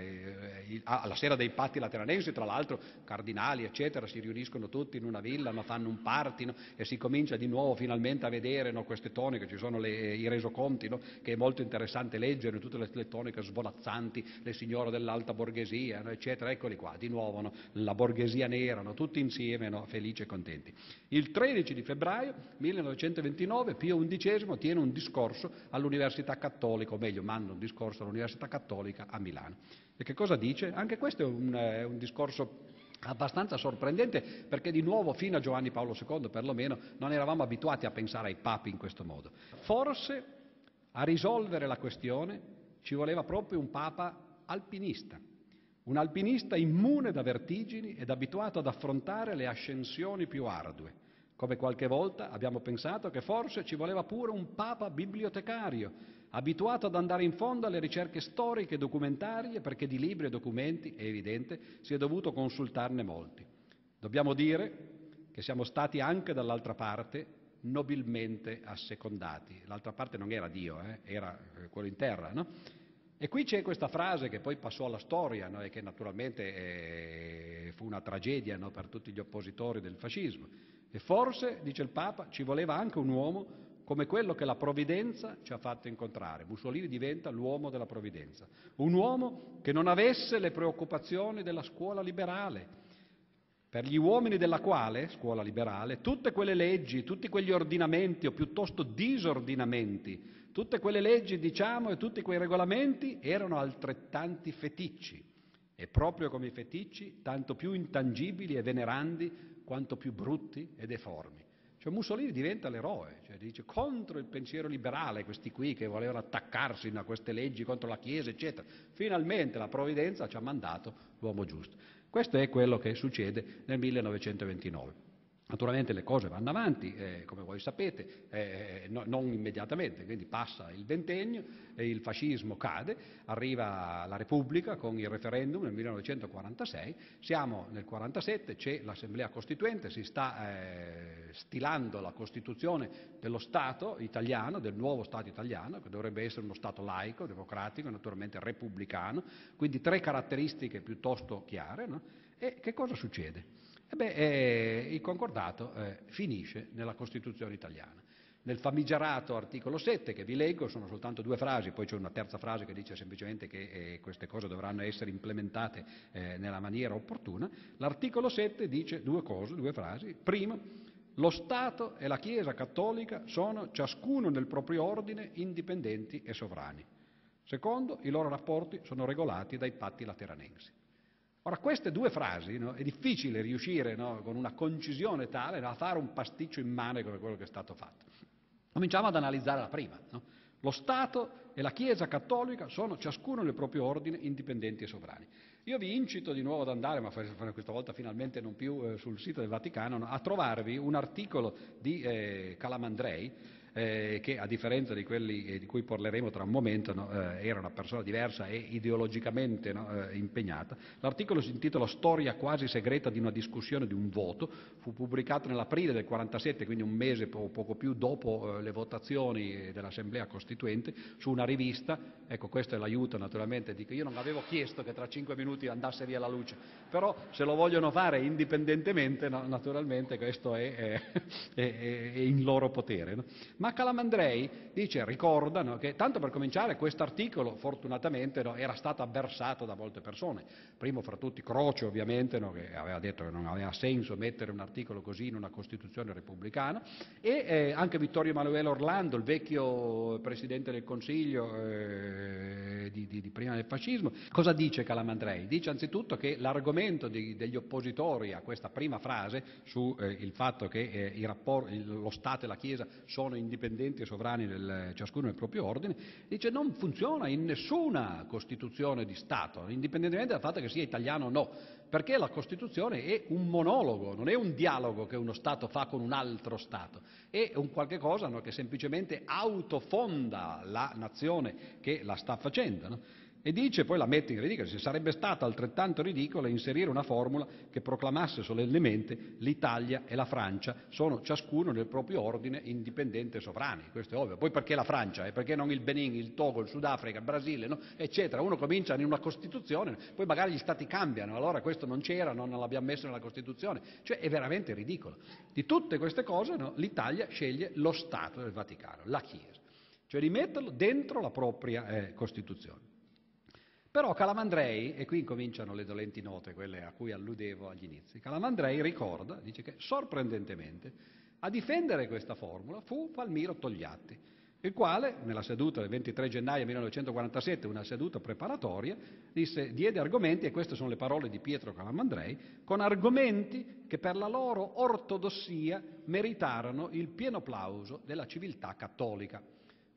[SPEAKER 2] alla sera dei patti lateranensi, tra l'altro cardinali eccetera si riuniscono tutti in una villa, no, fanno un party, no, e si comincia di nuovo finalmente a vedere, no, queste toniche, ci sono i resoconti, no, che è molto interessante leggere, tutte le toniche svolazzanti, le signore dell'alta borghesia, no, eccetera, eccoli qua, di nuovo, no, la borghesia nera, no, tutti insieme, no, felici e contenti. Il 13 di febbraio 1929 Pio XI tiene un discorso all'Università Cattolica, o meglio manda un discorso all'Università Cattolica a Milano. E che cosa dice? Anche questo è un discorso abbastanza sorprendente, perché di nuovo fino a Giovanni Paolo II perlomeno non eravamo abituati a pensare ai papi in questo modo. Forse a risolvere la questione ci voleva proprio un papa alpinista, un alpinista immune da vertigini ed abituato ad affrontare le ascensioni più ardue. Come qualche volta abbiamo pensato che forse ci voleva pure un papa bibliotecario, abituato ad andare in fondo alle ricerche storiche e documentarie, perché di libri e documenti, è evidente, si è dovuto consultarne molti. Dobbiamo dire che siamo stati anche dall'altra parte nobilmente assecondati. L'altra parte non era Dio, era quello in terra, no? E qui c'è questa frase che poi passò alla storia, no? E che naturalmente fu una tragedia, no? Per tutti gli oppositori del fascismo. E forse, dice il Papa, ci voleva anche un uomo come quello che la provvidenza ci ha fatto incontrare. Mussolini diventa l'uomo della provvidenza. Un uomo che non avesse le preoccupazioni della scuola liberale, per gli uomini della quale, scuola liberale, tutte quelle leggi, tutti quegli ordinamenti, o piuttosto disordinamenti, tutte quelle leggi, diciamo, e tutti quei regolamenti erano altrettanti feticci, e proprio come i feticci, tanto più intangibili e venerandi quanto più brutti e deformi. Cioè Mussolini diventa l'eroe, cioè dice contro il pensiero liberale, questi qui che volevano attaccarsi a queste leggi contro la Chiesa, eccetera. Finalmente la provvidenza ci ha mandato l'uomo giusto. Questo è quello che succede nel 1929. Naturalmente le cose vanno avanti, come voi sapete, non immediatamente, quindi passa il ventennio, il fascismo cade, arriva la Repubblica con il referendum nel 1946, siamo nel 1947, c'è l'Assemblea Costituente, si sta stilando la Costituzione dello Stato italiano, del nuovo Stato italiano, che dovrebbe essere uno Stato laico, democratico, naturalmente repubblicano, quindi 3 caratteristiche piuttosto chiare, no? E che cosa succede? Il concordato finisce nella Costituzione italiana. Nel famigerato articolo 7, che vi leggo, sono soltanto 2 frasi, poi c'è una terza frase che dice semplicemente che queste cose dovranno essere implementate nella maniera opportuna. L'articolo 7 dice 2 cose, 2 frasi. Primo, lo Stato e la Chiesa cattolica sono ciascuno nel proprio ordine indipendenti e sovrani. Secondo, i loro rapporti sono regolati dai patti lateranensi. Ora, queste 2 frasi, no, è difficile riuscire, no, con una concisione tale, no, a fare un pasticcio immane come quello che è stato fatto. Cominciamo ad analizzare la prima. No? Lo Stato e la Chiesa cattolica sono ciascuno nel proprio ordine indipendenti e sovrani. Io vi incito di nuovo ad andare, ma questa volta finalmente non più sul sito del Vaticano, no, a trovarvi un articolo di Calamandrei, che a differenza di quelli di cui parleremo tra un momento, no, era una persona diversa e ideologicamente, no, impegnata. L'articolo si intitola Storia quasi segreta di una discussione di un voto, fu pubblicato nell'aprile del 47, quindi un mese o poco più dopo le votazioni dell'Assemblea Costituente, su una rivista. Ecco, questo è l'aiuto naturalmente, dico, io non avevo chiesto che tra 5 minuti andasse via la luce, però se lo vogliono fare indipendentemente, no, naturalmente questo è in loro potere. No? Ma Calamandrei dice, ricorda, no, che tanto per cominciare quest'articolo fortunatamente, no, era stato avversato da molte persone, primo fra tutti Croce ovviamente, no, che aveva detto che non aveva senso mettere un articolo così in una Costituzione repubblicana, e anche Vittorio Emanuele Orlando, il vecchio Presidente del Consiglio di prima del fascismo. Cosa dice Calamandrei? Dice anzitutto che l'argomento degli oppositori a questa prima frase sul fatto che lo Stato e la Chiesa sono indipendenti e sovrani ciascuno nel proprio ordine, dice non funziona in nessuna Costituzione di Stato, indipendentemente dal fatto che sia italiano o no, perché la Costituzione è un monologo, non è un dialogo che uno Stato fa con un altro Stato, è un qualche cosa, no, che semplicemente autofonda la nazione che la sta facendo. No? E dice, poi la mette in ridicolo, sarebbe stato altrettanto ridicolo inserire una formula che proclamasse solennemente l'Italia e la Francia sono ciascuno nel proprio ordine indipendente e sovrani, questo è ovvio. Poi perché la Francia? E perché non il Benin, il Togo, il Sudafrica, il Brasile, no? Eccetera. Uno comincia in una Costituzione, poi magari gli Stati cambiano, allora questo non c'era, non l'abbiamo messo nella Costituzione, cioè è veramente ridicolo. Di tutte queste cose, no, l'Italia sceglie lo Stato del Vaticano, la Chiesa, cioè di metterlo dentro la propria Costituzione. Però Calamandrei, e qui incominciano le dolenti note, quelle a cui alludevo agli inizi, Calamandrei ricorda, dice che sorprendentemente a difendere questa formula fu Palmiro Togliatti, il quale nella seduta del 23 gennaio 1947, una seduta preparatoria, diede argomenti, e queste sono le parole di Pietro Calamandrei, con argomenti che per la loro ortodossia meritarono il pieno plauso della civiltà cattolica.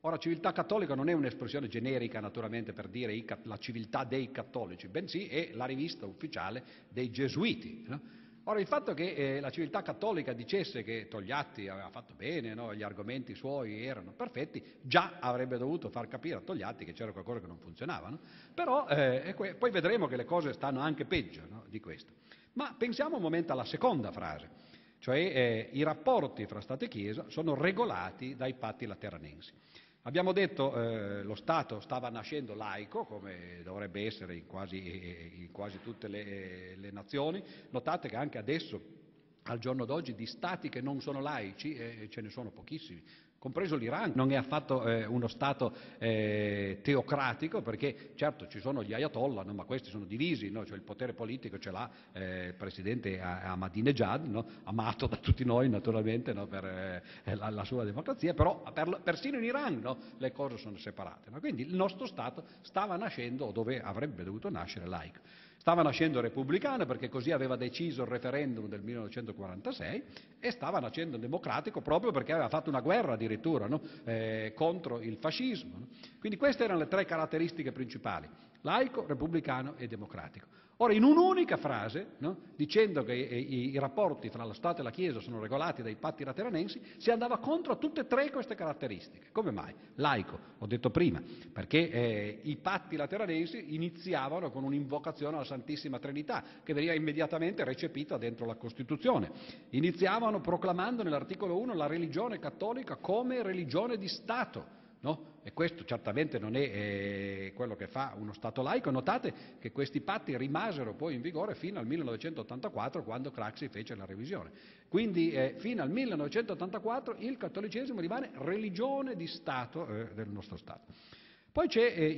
[SPEAKER 2] Ora, civiltà cattolica non è un'espressione generica, naturalmente, per dire la civiltà dei cattolici, bensì è la rivista ufficiale dei gesuiti, no? Ora, il fatto che la civiltà cattolica dicesse che Togliatti aveva fatto bene, no? Gli argomenti suoi erano perfetti, già avrebbe dovuto far capire a Togliatti che c'era qualcosa che non funzionava, no? Però poi vedremo che le cose stanno anche peggio, no? Di questo. Ma pensiamo un momento alla seconda frase, cioè i rapporti fra Stato e Chiesa sono regolati dai patti lateranensi. Abbiamo detto lo Stato stava nascendo laico, come dovrebbe essere in quasi tutte le nazioni. Notate che anche adesso, al giorno d'oggi, di Stati che non sono laici ce ne sono pochissimi, compreso l'Iran. Non è affatto uno Stato teocratico, perché certo ci sono gli ayatollah, no? Ma questi sono divisi, no? Cioè il potere politico ce l'ha il presidente Ahmadinejad, no? Amato da tutti noi naturalmente, no? Per la sua democrazia, però persino in Iran, no? Le cose sono separate, no? Quindi il nostro Stato stava nascendo, dove avrebbe dovuto nascere, laico. Stava nascendo repubblicano perché così aveva deciso il referendum del 1946 e stava nascendo democratico proprio perché aveva fatto una guerra addirittura, no? Contro il fascismo, no? Quindi queste erano le tre caratteristiche principali: laico, repubblicano e democratico. Ora, in un'unica frase, no? Dicendo che i rapporti fra lo Stato e la Chiesa sono regolati dai patti lateranensi, si andava contro a tutte e tre queste caratteristiche. Come mai? Laico, ho detto prima, perché i patti lateranensi iniziavano con un'invocazione alla Santissima Trinità, che veniva immediatamente recepita dentro la Costituzione. Iniziavano proclamando nell'articolo 1 la religione cattolica come religione di Stato, no? E questo certamente non è quello che fa uno Stato laico. Notate che questi patti rimasero poi in vigore fino al 1984, quando Craxi fece la revisione. Quindi fino al 1984 il cattolicesimo rimane religione di Stato del nostro Stato. Poi c'è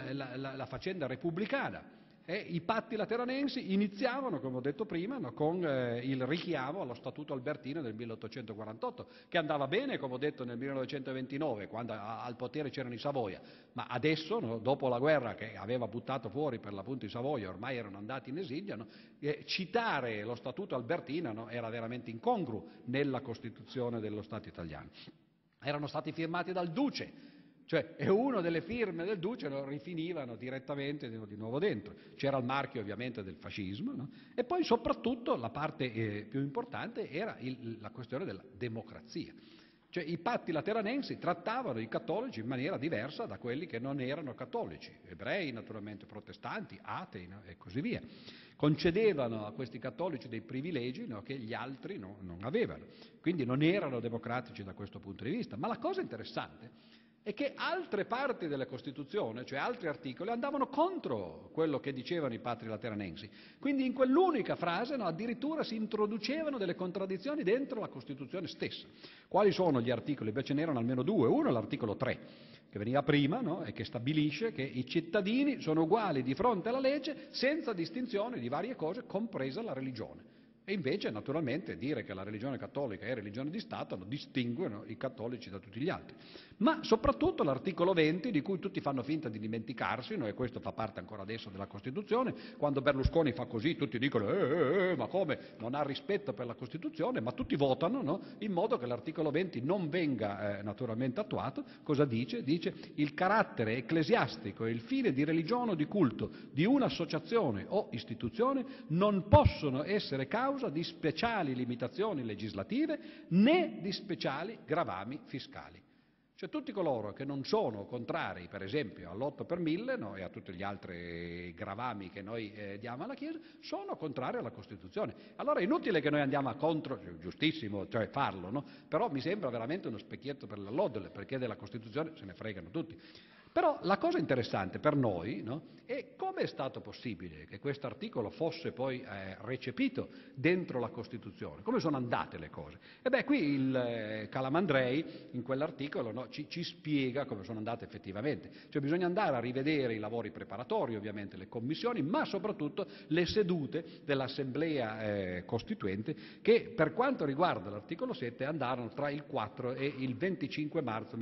[SPEAKER 2] la faccenda repubblicana. I patti lateranensi iniziavano, come ho detto prima, no, con il richiamo allo Statuto Albertino del 1848, che andava bene, come ho detto, nel 1929, quando al potere c'erano i Savoia, ma adesso, no, dopo la guerra che aveva buttato fuori per l'appunto i Savoia, ormai erano andati in esilio, no, citare lo Statuto Albertino, no, era veramente incongruo nella Costituzione dello Stato italiano. Erano stati firmati dal Duce, cioè, e una delle firme del Duce lo rifinivano direttamente di nuovo dentro. C'era il marchio ovviamente del fascismo, no? E poi soprattutto la parte più importante era la questione della democrazia. Cioè i patti lateranensi trattavano i cattolici in maniera diversa da quelli che non erano cattolici, ebrei naturalmente, protestanti, atei, no? E così via. Concedevano a questi cattolici dei privilegi, no, che gli altri non avevano. Quindi non erano democratici da questo punto di vista. Ma la cosa interessante è che altre parti della Costituzione, cioè altri articoli, andavano contro quello che dicevano i patti lateranensi. Quindi in quell'unica frase, no, addirittura si introducevano delle contraddizioni dentro la Costituzione stessa. Quali sono gli articoli? Beh, ce n'erano almeno due. Uno è l'articolo 3, che veniva prima, no, e che stabilisce che i cittadini sono uguali di fronte alla legge senza distinzione di varie cose, compresa la religione. E invece, naturalmente, dire che la religione cattolica è religione di Stato distingue i cattolici da tutti gli altri. Ma soprattutto l'articolo 20, di cui tutti fanno finta di dimenticarsi, no? E questo fa parte ancora adesso della Costituzione. Quando Berlusconi fa così tutti dicono ma come? Non ha rispetto per la Costituzione, ma tutti votano, no? In modo che l'articolo 20 non venga naturalmente attuato. Cosa dice? Dice: il carattere ecclesiastico e il fine di religione o di culto di un'associazione o istituzione non possono essere causa di speciali limitazioni legislative né di speciali gravami fiscali. Cioè tutti coloro che non sono contrari, per esempio, all'8 per 1000, no, e a tutti gli altri gravami che noi diamo alla Chiesa, sono contrari alla Costituzione. Allora è inutile che noi andiamo contro, giustissimo, cioè farlo, no? Però mi sembra veramente uno specchietto per l'allodole, perché della Costituzione se ne fregano tutti. Però la cosa interessante per noi, no, è come è stato possibile che questo articolo fosse poi recepito dentro la Costituzione, come sono andate le cose. E beh, qui il Calamandrei in quell'articolo, no, ci spiega come sono andate effettivamente. Cioè bisogna andare a rivedere i lavori preparatori, ovviamente le commissioni, ma soprattutto le sedute dell'Assemblea Costituente, che per quanto riguarda l'articolo 7 andarono tra il 4 e il 25 marzo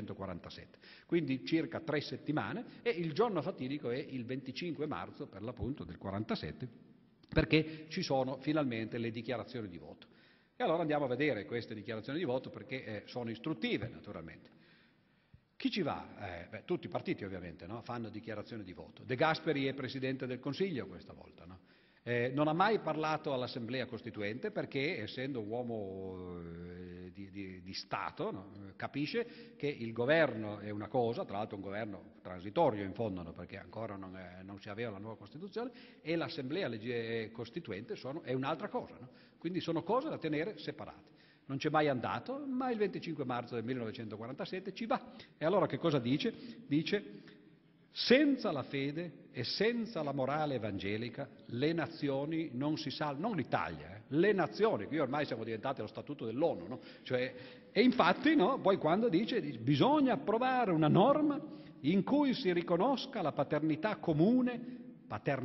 [SPEAKER 2] 1947, quindi circa 3 settimane, e il giorno fatidico è il 25 marzo per l'appunto del 47, perché ci sono finalmente le dichiarazioni di voto. E allora andiamo a vedere queste dichiarazioni di voto, perché sono istruttive naturalmente. Chi ci va? Tutti i partiti ovviamente, no? Fanno dichiarazione di voto. De Gasperi è Presidente del Consiglio questa volta, no? Non ha mai parlato all'Assemblea Costituente perché, essendo uomo di Stato, no? Capisce che il governo è una cosa, tra l'altro un governo transitorio in fondo, no? Perché ancora non si aveva la nuova Costituzione, e l'Assemblea Costituente è un'altra cosa, no? Quindi sono cose da tenere separate. Non c'è mai andato, ma il 25 marzo del 1947 ci va. E allora che cosa dice? Dice: senza la fede e senza la morale evangelica le nazioni non si salvano, non l'Italia, le nazioni, qui ormai siamo diventati lo statuto dell'ONU, no? E infatti, no, poi quando dice bisogna approvare una norma in cui si riconosca la paternità comune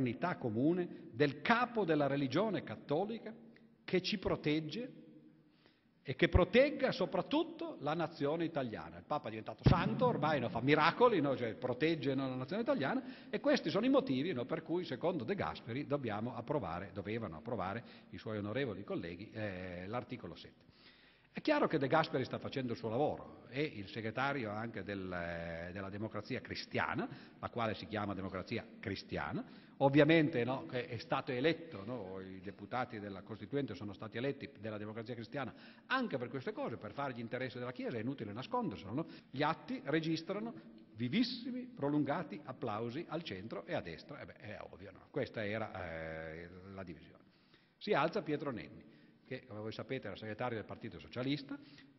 [SPEAKER 2] del capo della religione cattolica che ci protegge e che protegga soprattutto la nazione italiana. Il Papa è diventato santo, ormai fa miracoli, no? Cioè, protegge la nazione italiana, e questi sono i motivi, no, per cui, secondo De Gasperi, dovevano approvare i suoi onorevoli colleghi l'articolo 7. È chiaro che De Gasperi sta facendo il suo lavoro, è il segretario anche della Democrazia Cristiana, la quale si chiama Democrazia Cristiana. Ovviamente, no, che è stato eletto, no, i deputati della Costituente sono stati eletti della Democrazia Cristiana anche per queste cose, per fare gli interessi della Chiesa, è inutile nasconderselo, no? Gli atti registrano vivissimi, prolungati applausi al centro e a destra, è ovvio, no? Questa era la divisione. Si alza Pietro Nenni, che, come voi sapete, era segretario del Partito Socialista.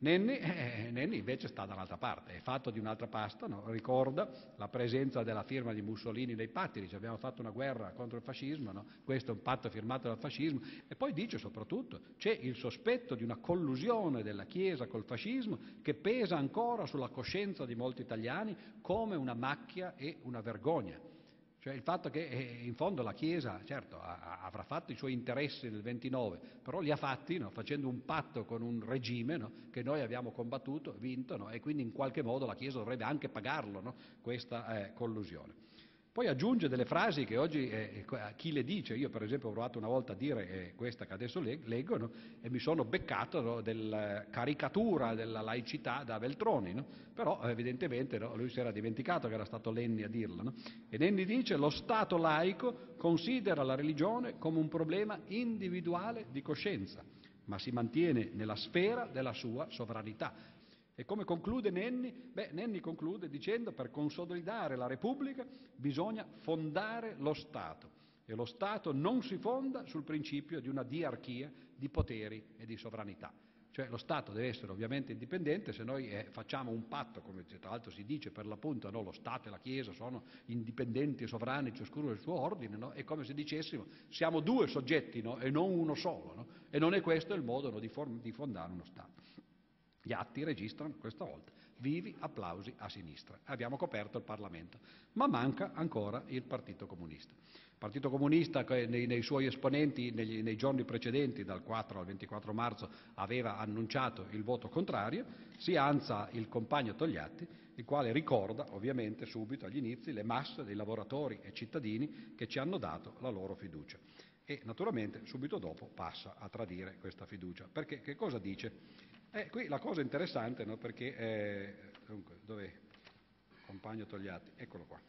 [SPEAKER 2] Nenni invece sta dall'altra parte, è fatto di un'altra pasta, no? Ricorda la presenza della firma di Mussolini nei patti, dice abbiamo fatto una guerra contro il fascismo, no? Questo è un patto firmato dal fascismo, e poi dice soprattutto c'è il sospetto di una collusione della Chiesa col fascismo che pesa ancora sulla coscienza di molti italiani come una macchia e una vergogna. Cioè il fatto che in fondo la Chiesa, certo, avrà fatto i suoi interessi nel 29, però li ha fatti, no, facendo un patto con un regime, no, che noi abbiamo combattuto, vinto, no, e quindi in qualche modo la Chiesa dovrebbe anche pagarlo, no, questa collusione. Poi aggiunge delle frasi che oggi chi le dice, io per esempio ho provato una volta a dire questa che adesso leggo, no, e mi sono beccato, no, della caricatura della laicità da Veltroni, no? Però evidentemente, no, lui si era dimenticato che era stato Nenni a dirlo, no? E Nenni dice: lo Stato laico considera la religione come un problema individuale di coscienza, ma si mantiene nella sfera della sua sovranità. E come conclude Nenni? Nenni conclude dicendo: per consolidare la Repubblica bisogna fondare lo Stato, e lo Stato non si fonda sul principio di una diarchia di poteri e di sovranità. Cioè lo Stato deve essere ovviamente indipendente. Se noi facciamo un patto, come tra l'altro si dice per l'appunto, no, lo Stato e la Chiesa sono indipendenti e sovrani, ciascuno del suo ordine, no? È come se dicessimo siamo due soggetti, no? E non uno solo, no? E non è questo il modo, no, di fondare uno Stato. Gli atti registrano questa volta vivi applausi a sinistra. Abbiamo coperto il Parlamento, ma manca ancora il Partito Comunista. Il Partito Comunista, che nei suoi esponenti nei giorni precedenti, dal 4 al 24 marzo, aveva annunciato il voto contrario. Si alza il compagno Togliatti, il quale ricorda ovviamente subito agli inizi le masse dei lavoratori e cittadini che ci hanno dato la loro fiducia. E naturalmente subito dopo passa a tradire questa fiducia. Perché che cosa dice? Qui la cosa interessante, no? Perché, dunque, dov'è il compagno Togliatti? Eccolo qua.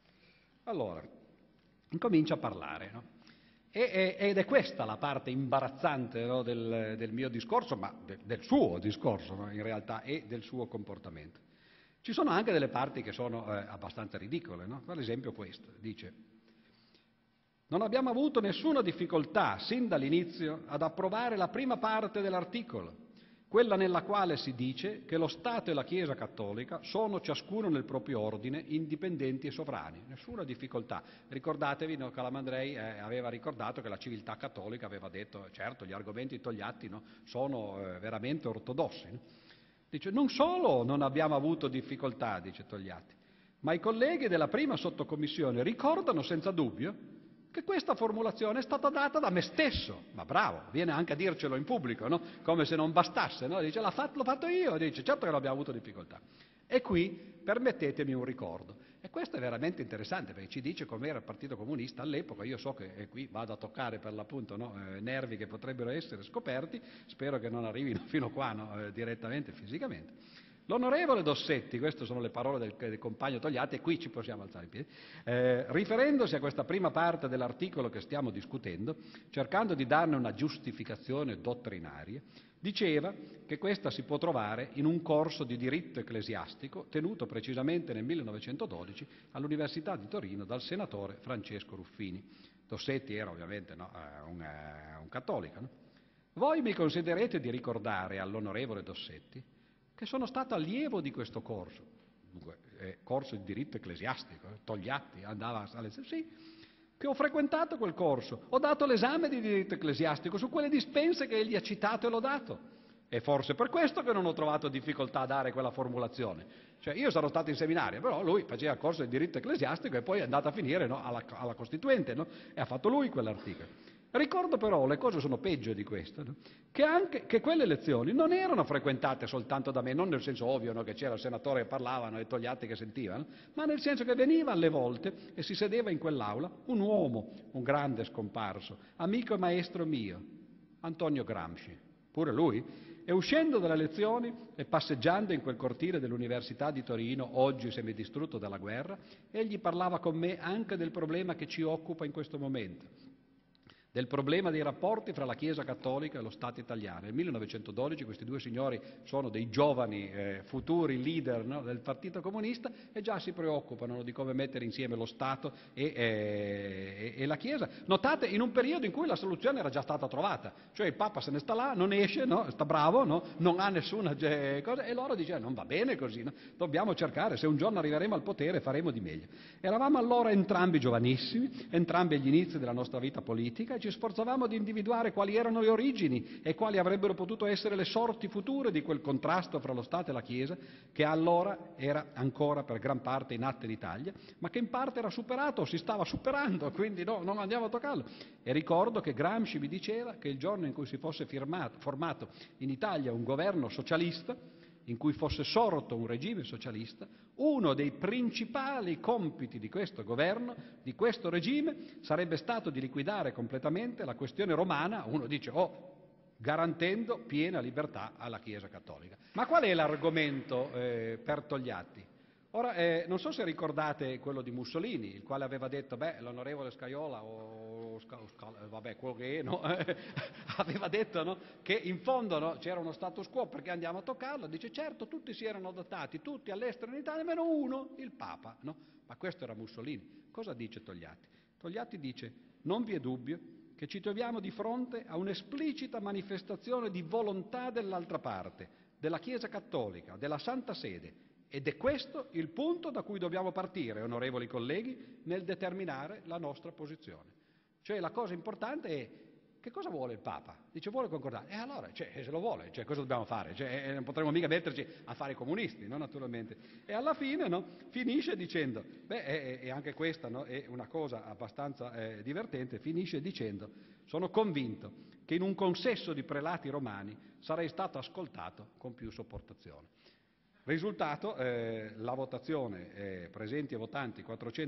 [SPEAKER 2] Allora, incomincia a parlare, no? Ed è questa la parte imbarazzante, no, del mio discorso, ma del suo discorso, no, in realtà, e del suo comportamento. Ci sono anche delle parti che sono abbastanza ridicole, no? Per esempio questo, dice: non abbiamo avuto nessuna difficoltà, sin dall'inizio, ad approvare la prima parte dell'articolo, quella nella quale si dice che lo Stato e la Chiesa cattolica sono ciascuno nel proprio ordine, indipendenti e sovrani. Nessuna difficoltà. Ricordatevi, no, Calamandrei aveva ricordato che la civiltà cattolica aveva detto, certo, gli argomenti Togliatti, no, sono veramente ortodossi. No? Dice: non solo non abbiamo avuto difficoltà, dice Togliatti, ma i colleghi della prima sottocommissione ricordano senza dubbio che questa formulazione è stata data da me stesso. Ma bravo, viene anche a dircelo in pubblico, no? Come se non bastasse, no? Dice: l'ho fatto io, dice, certo che non abbiamo avuto difficoltà. E qui permettetemi un ricordo, e questo è veramente interessante perché ci dice com'era il Partito Comunista all'epoca. Io so che qui vado a toccare per l'appunto, no, nervi che potrebbero essere scoperti, spero che non arrivino fino qua, no, direttamente fisicamente. L'onorevole Dossetti, queste sono le parole del compagno Togliatti, e qui ci possiamo alzare in piedi, riferendosi a questa prima parte dell'articolo che stiamo discutendo, cercando di darne una giustificazione dottrinaria, diceva che questa si può trovare in un corso di diritto ecclesiastico tenuto precisamente nel 1912 all'Università di Torino dal senatore Francesco Ruffini. Dossetti era ovviamente un cattolico. No? Voi mi considerete di ricordare all'onorevole Dossetti che sono stato allievo di questo corso, dunque corso di diritto ecclesiastico, Togliatti andava a lezione, sì, che ho frequentato quel corso, ho dato l'esame di diritto ecclesiastico su quelle dispense che egli ha citato e l'ho dato. E forse per questo che non ho trovato difficoltà a dare quella formulazione. Cioè io sarò stato in seminario, però lui faceva il corso di diritto ecclesiastico e poi è andato a finire, no, alla Costituente, no? E ha fatto lui quell'articolo. Ricordo però, le cose sono peggio di questo, no? che quelle lezioni non erano frequentate soltanto da me, non nel senso ovvio, no, che c'era il senatore che parlavano e Togliatti che sentivano, ma nel senso che veniva alle volte e si sedeva in quell'aula un uomo, un grande scomparso, amico e maestro mio, Antonio Gramsci, pure lui, e uscendo dalle lezioni e passeggiando in quel cortile dell'Università di Torino, oggi semidistrutto dalla guerra, egli parlava con me anche del problema che ci occupa in questo momento, del problema dei rapporti fra la Chiesa Cattolica e lo Stato italiano. Nel 1912 questi due signori sono dei giovani futuri leader, no, del Partito Comunista e già si preoccupano di come mettere insieme lo Stato e la Chiesa. Notate, in un periodo in cui la soluzione era già stata trovata, cioè il Papa se ne sta là, non esce, no, sta bravo, no, non ha nessuna cosa, e loro dicevano non va bene così, no? Dobbiamo cercare, se un giorno arriveremo al potere faremo di meglio. Eravamo allora entrambi giovanissimi, entrambi agli inizi della nostra vita politica, e ci sforzavamo di individuare quali erano le origini e quali avrebbero potuto essere le sorti future di quel contrasto fra lo Stato e la Chiesa che allora era ancora per gran parte in atto in Italia, ma che in parte era superato o si stava superando, quindi no, non andiamo a toccarlo. E ricordo che Gramsci mi diceva che il giorno in cui si fosse formato in Italia un governo socialista, in cui fosse sorto un regime socialista, uno dei principali compiti di questo governo, di questo regime, sarebbe stato di liquidare completamente la questione romana, uno dice, garantendo piena libertà alla Chiesa Cattolica. Ma qual è l'argomento per Togliatti? Ora, non so se ricordate quello di Mussolini, il quale aveva detto, l'onorevole Scajola, quello che è, no? Aveva detto, no? Che in fondo, no, c'era uno status quo, perché andiamo a toccarlo? Dice, certo, tutti si erano dotati, tutti all'estero in Italia, meno uno, il Papa, no? Ma questo era Mussolini. Cosa dice Togliatti? Togliatti dice, non vi è dubbio che ci troviamo di fronte a un'esplicita manifestazione di volontà dell'altra parte, della Chiesa Cattolica, della Santa Sede, ed è questo il punto da cui dobbiamo partire, onorevoli colleghi, nel determinare la nostra posizione. Cioè la cosa importante è che cosa vuole il Papa? Dice vuole concordare. E allora, se lo vuole, cosa dobbiamo fare? Non potremo mica metterci a fare i comunisti, no? Naturalmente. E alla fine, no, finisce dicendo, e anche questa, no, è una cosa abbastanza divertente, finisce dicendo sono convinto che in un consesso di prelati romani sarei stato ascoltato con più sopportazione. Risultato, la votazione, presenti e votanti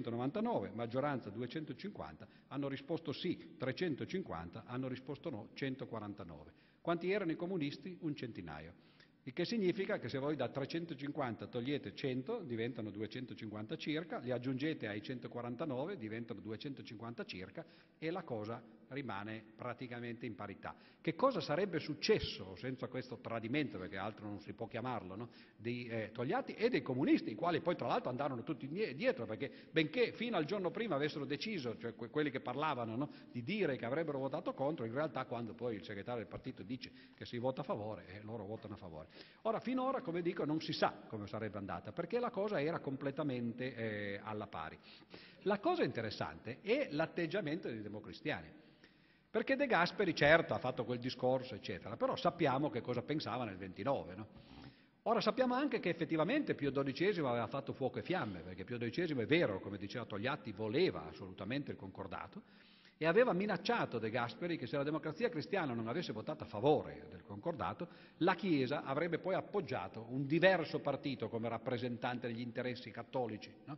[SPEAKER 2] 499, maggioranza 250, hanno risposto sì 350, hanno risposto no 149. Quanti erano i comunisti? Un centinaio. Il che significa che se voi da 350 togliete 100, diventano 250 circa, li aggiungete ai 149, diventano 250 circa, e la cosa rimane praticamente in parità. Che cosa sarebbe successo senza questo tradimento, perché altro non si può chiamarlo, no? Dei Togliatti e dei comunisti, i quali poi tra l'altro andarono tutti dietro, perché benché fino al giorno prima avessero deciso, cioè quelli che parlavano, no, di dire che avrebbero votato contro, in realtà quando poi il segretario del partito dice che si vota a favore, loro votano a favore. Ora, finora, come dico, non si sa come sarebbe andata, perché la cosa era completamente alla pari. La cosa interessante è l'atteggiamento dei democristiani. Perché De Gasperi, certo, ha fatto quel discorso, eccetera, però sappiamo che cosa pensava nel 29, no? Ora sappiamo anche che effettivamente Pio XII aveva fatto fuoco e fiamme, perché Pio XII, è vero, come diceva Togliatti, voleva assolutamente il concordato e aveva minacciato De Gasperi che se la Democrazia Cristiana non avesse votato a favore del concordato, la Chiesa avrebbe poi appoggiato un diverso partito come rappresentante degli interessi cattolici, no?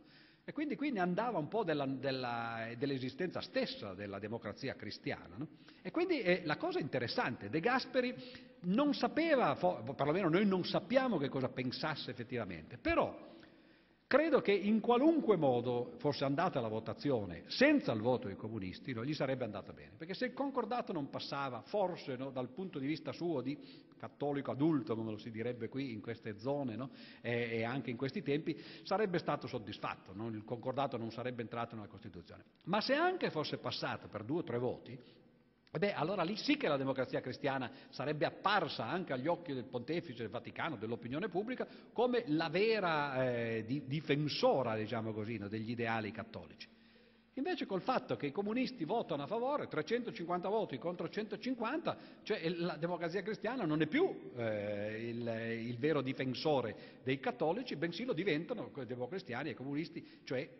[SPEAKER 2] E quindi qui ne andava un po' dell'esistenza stessa della democrazia cristiana, no? E quindi la cosa interessante, De Gasperi non sapeva, perlomeno noi non sappiamo che cosa pensasse effettivamente, però credo che in qualunque modo fosse andata la votazione senza il voto dei comunisti non gli sarebbe andata bene, perché se il concordato non passava, forse, no, dal punto di vista suo di cattolico adulto, come lo si direbbe qui in queste zone, no, e anche in questi tempi, sarebbe stato soddisfatto, no? Il concordato non sarebbe entrato nella Costituzione. Ma se anche fosse passato per 2 o 3 voti, allora lì sì che la democrazia cristiana sarebbe apparsa anche agli occhi del Pontefice, del Vaticano, dell'opinione pubblica, come la vera difensora, diciamo così, no, degli ideali cattolici. Invece col fatto che i comunisti votano a favore, 350 voti contro 150, cioè la democrazia cristiana non è più il vero difensore dei cattolici, bensì lo diventano i democristiani e i comunisti, cioè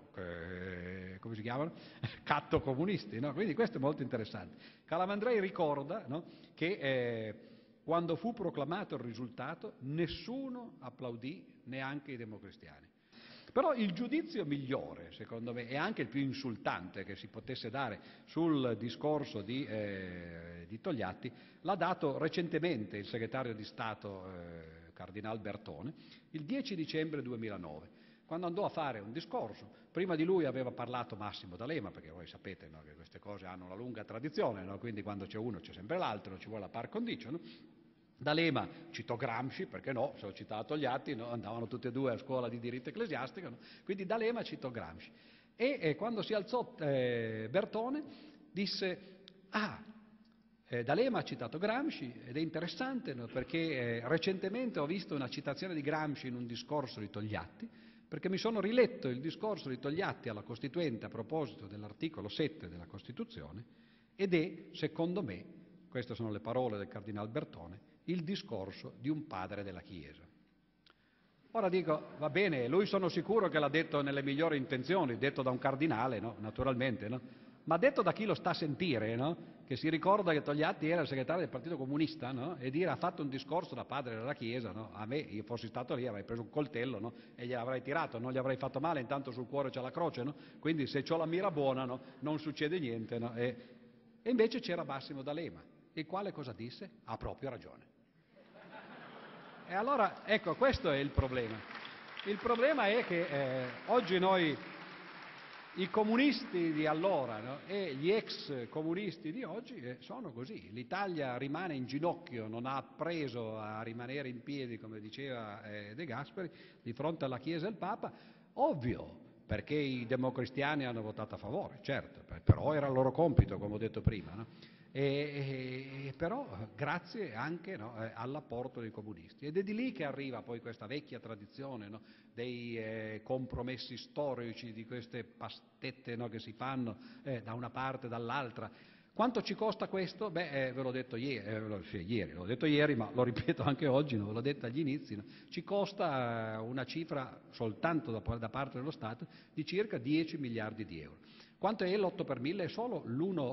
[SPEAKER 2] come si chiamano? Catto comunisti, no? Quindi questo è molto interessante. Calamandrei ricorda, no, che quando fu proclamato il risultato nessuno applaudì, neanche i democristiani. Però il giudizio migliore, secondo me, e anche il più insultante che si potesse dare sul discorso di Togliatti, l'ha dato recentemente il segretario di Stato Cardinal Bertone, il 10 dicembre 2009, quando andò a fare un discorso. Prima di lui aveva parlato Massimo D'Alema, perché voi sapete, no, che queste cose hanno una lunga tradizione, no? Quindi quando c'è uno c'è sempre l'altro, ci vuole la par condicio, no? D'Alema citò Gramsci, perché no, se ho citato Togliatti, no? Andavano tutti e due a scuola di diritto ecclesiastico, no? Quindi D'Alema citò Gramsci. E quando si alzò Bertone disse, D'Alema ha citato Gramsci ed è interessante, no? Perché recentemente ho visto una citazione di Gramsci in un discorso di Togliatti, perché mi sono riletto il discorso di Togliatti alla Costituente a proposito dell'articolo 7 della Costituzione ed è, secondo me, queste sono le parole del Cardinal Bertone, il discorso di un padre della Chiesa. Ora dico, va bene, lui sono sicuro che l'ha detto nelle migliori intenzioni, detto da un cardinale, no? Naturalmente, no? Ma detto da chi lo sta a sentire, no? Che si ricorda che Togliatti era il segretario del Partito Comunista, no? E dire ha fatto un discorso da padre della Chiesa, no? A me, io fossi stato lì, avrei preso un coltello, no? E gliel'avrei tirato, non gli avrei fatto male, intanto sul cuore c'è la croce, no? Quindi se ho la mira buona, no? Non succede niente, no? E invece c'era Massimo D'Alema, il quale cosa disse? Ha proprio ragione. E allora, ecco, questo è il problema. Il problema è che oggi noi, i comunisti di allora, no, e gli ex comunisti di oggi sono così. L'Italia rimane in ginocchio, non ha appreso a rimanere in piedi, come diceva De Gasperi, di fronte alla Chiesa e al Papa. Ovvio, perché i democristiani hanno votato a favore, certo, però era il loro compito, come ho detto prima, no? Però grazie anche, no, all'apporto dei comunisti. Ed è di lì che arriva poi questa vecchia tradizione, no, dei compromessi storici, di queste pastette, no, che si fanno da una parte e dall'altra. Quanto ci costa questo? Ve l'ho detto l'ho detto ieri, ma lo ripeto anche oggi, no, ve l'ho detto agli inizi, no? Ci costa una cifra soltanto da parte dello Stato di circa 10 miliardi di euro. Quanto è l'8 per 1000? È solo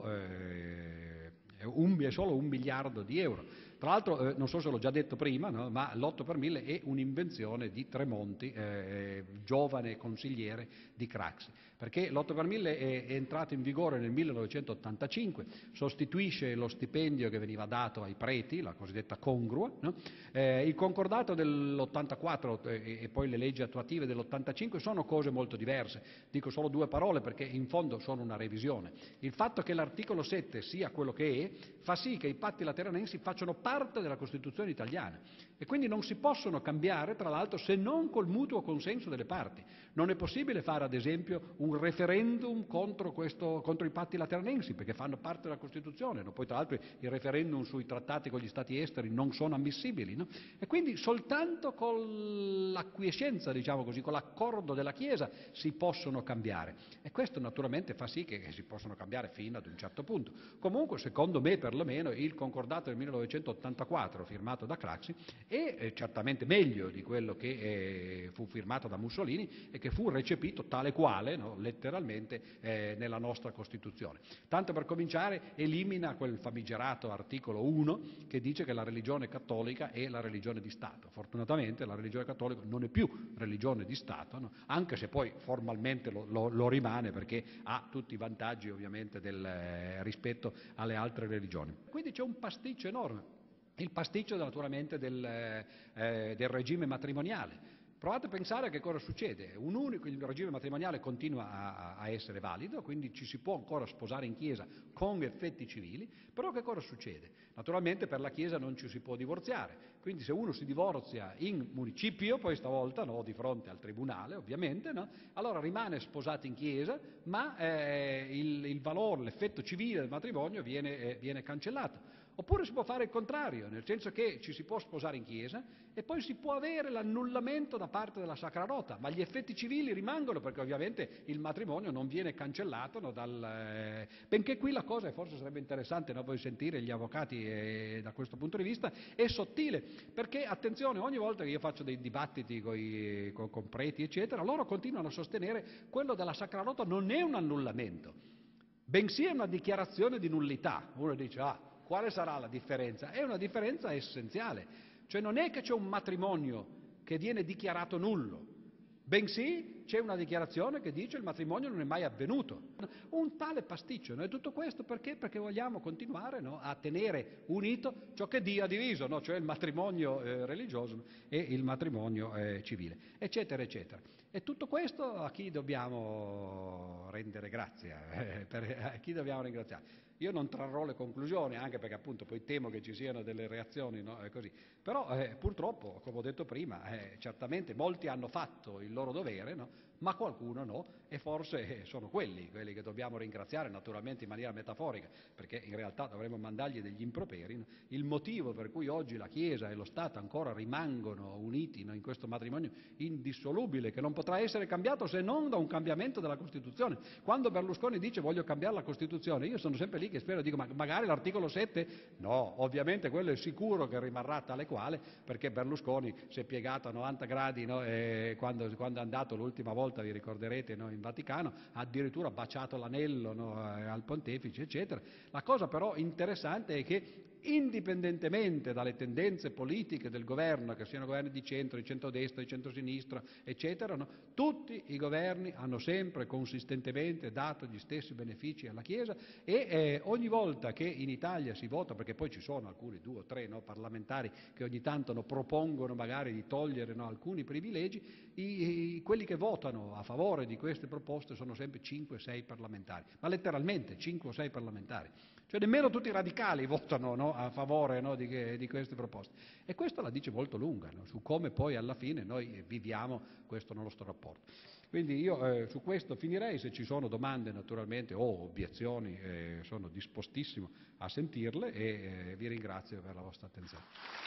[SPEAKER 2] è solo 1 miliardo di euro. Tra l'altro, non so se l'ho già detto prima, no? Ma l'8 per 1000 è un'invenzione di Tremonti, giovane consigliere di Craxi, perché l'8 per 1000 è entrato in vigore nel 1985, sostituisce lo stipendio che veniva dato ai preti, la cosiddetta congrua, no? Il concordato dell'84 e poi le leggi attuative dell'85 sono cose molto diverse. Dico solo 2 parole perché in fondo sono una revisione. Il fatto che l'articolo 7 sia quello che è fa sì che i patti lateranensi facciano parte della Costituzione italiana e quindi non si possono cambiare, tra l'altro, se non col mutuo consenso delle parti. Non è possibile fare, ad esempio, un referendum contro i patti lateranensi, perché fanno parte della Costituzione, no? Poi, tra l'altro, i referendum sui trattati con gli Stati esteri non sono ammissibili, no? E quindi soltanto con l'acquiescenza, diciamo così, con l'accordo della Chiesa si possono cambiare. E questo naturalmente fa sì che si possano cambiare fino ad un certo punto. Comunque, secondo me, me perlomeno il concordato del 1984 firmato da Craxi è certamente meglio di quello che fu firmato da Mussolini e che fu recepito tale quale, no, letteralmente, nella nostra Costituzione. Tanto per cominciare elimina quel famigerato articolo 1 che dice che la religione cattolica è la religione di Stato. Fortunatamente la religione cattolica non è più religione di Stato, no? Anche se poi formalmente lo rimane, perché ha tutti i vantaggi ovviamente rispetto alle altre religioni. Quindi c'è un pasticcio enorme. Il pasticcio naturalmente del regime matrimoniale. Provate a pensare che cosa succede. Il regime matrimoniale continua a essere valido, quindi ci si può ancora sposare in chiesa con effetti civili, però che cosa succede? Naturalmente per la chiesa non ci si può divorziare, quindi se uno si divorzia in municipio, poi stavolta no, di fronte al tribunale ovviamente, no, allora rimane sposato in chiesa, ma il valore, l'effetto civile del matrimonio viene cancellato. Oppure si può fare il contrario, nel senso che ci si può sposare in chiesa e poi si può avere l'annullamento da parte della Sacra Rota, ma gli effetti civili rimangono, perché ovviamente il matrimonio non viene cancellato, no, benché qui la cosa, e forse sarebbe interessante, no, voi sentire gli avvocati da questo punto di vista, è sottile, perché attenzione, ogni volta che io faccio dei dibattiti con preti eccetera, loro continuano a sostenere quello della Sacra Rota non è un annullamento, bensì è una dichiarazione di nullità. Uno dice, quale sarà la differenza? È una differenza essenziale, cioè non è che c'è un matrimonio che viene dichiarato nullo, bensì c'è una dichiarazione che dice il matrimonio non è mai avvenuto. Un tale pasticcio, no? E tutto questo perché? Perché vogliamo continuare, no, a tenere unito ciò che Dio ha diviso, no? Cioè il matrimonio religioso e il matrimonio civile, eccetera, eccetera. E tutto questo a chi dobbiamo rendere grazie? A chi dobbiamo ringraziare? Io non trarrò le conclusioni, anche perché appunto poi temo che ci siano delle reazioni, no? Così. Però purtroppo, come ho detto prima, certamente molti hanno fatto il loro dovere, no? Ma qualcuno no, e forse sono quelli che dobbiamo ringraziare, naturalmente in maniera metaforica, perché in realtà dovremmo mandargli degli improperi, no? Il motivo per cui oggi la Chiesa e lo Stato ancora rimangono uniti, no, in questo matrimonio indissolubile, che non potrà essere cambiato se non da un cambiamento della Costituzione. Quando Berlusconi dice voglio cambiare la Costituzione, io sono sempre lì che spero, dico, ma magari l'articolo 7? No, ovviamente quello è sicuro che rimarrà tale quale, perché Berlusconi si è piegato a 90 gradi, no, quando è andato l'ultima volta, vi ricorderete, no, in Vaticano, ha addirittura baciato l'anello, no, al pontefice, eccetera. La cosa però interessante è che indipendentemente dalle tendenze politiche del governo, che siano governi di centro, di centrodestra, di centrosinistra, eccetera, no, tutti i governi hanno sempre consistentemente dato gli stessi benefici alla Chiesa e ogni volta che in Italia si vota, perché poi ci sono alcuni 2 o 3, no, parlamentari che ogni tanto, no, propongono magari di togliere, no, alcuni privilegi, quelli che votano a favore di queste proposte sono sempre 5-6 parlamentari, ma letteralmente 5 o 6 parlamentari. Cioè nemmeno tutti i radicali votano, no, a favore, no, di queste proposte. E questo la dice molto lunga, no, su come poi alla fine noi viviamo questo nostro rapporto. Quindi io su questo finirei, se ci sono domande naturalmente o obiezioni sono dispostissimo a sentirle e vi ringrazio per la vostra attenzione.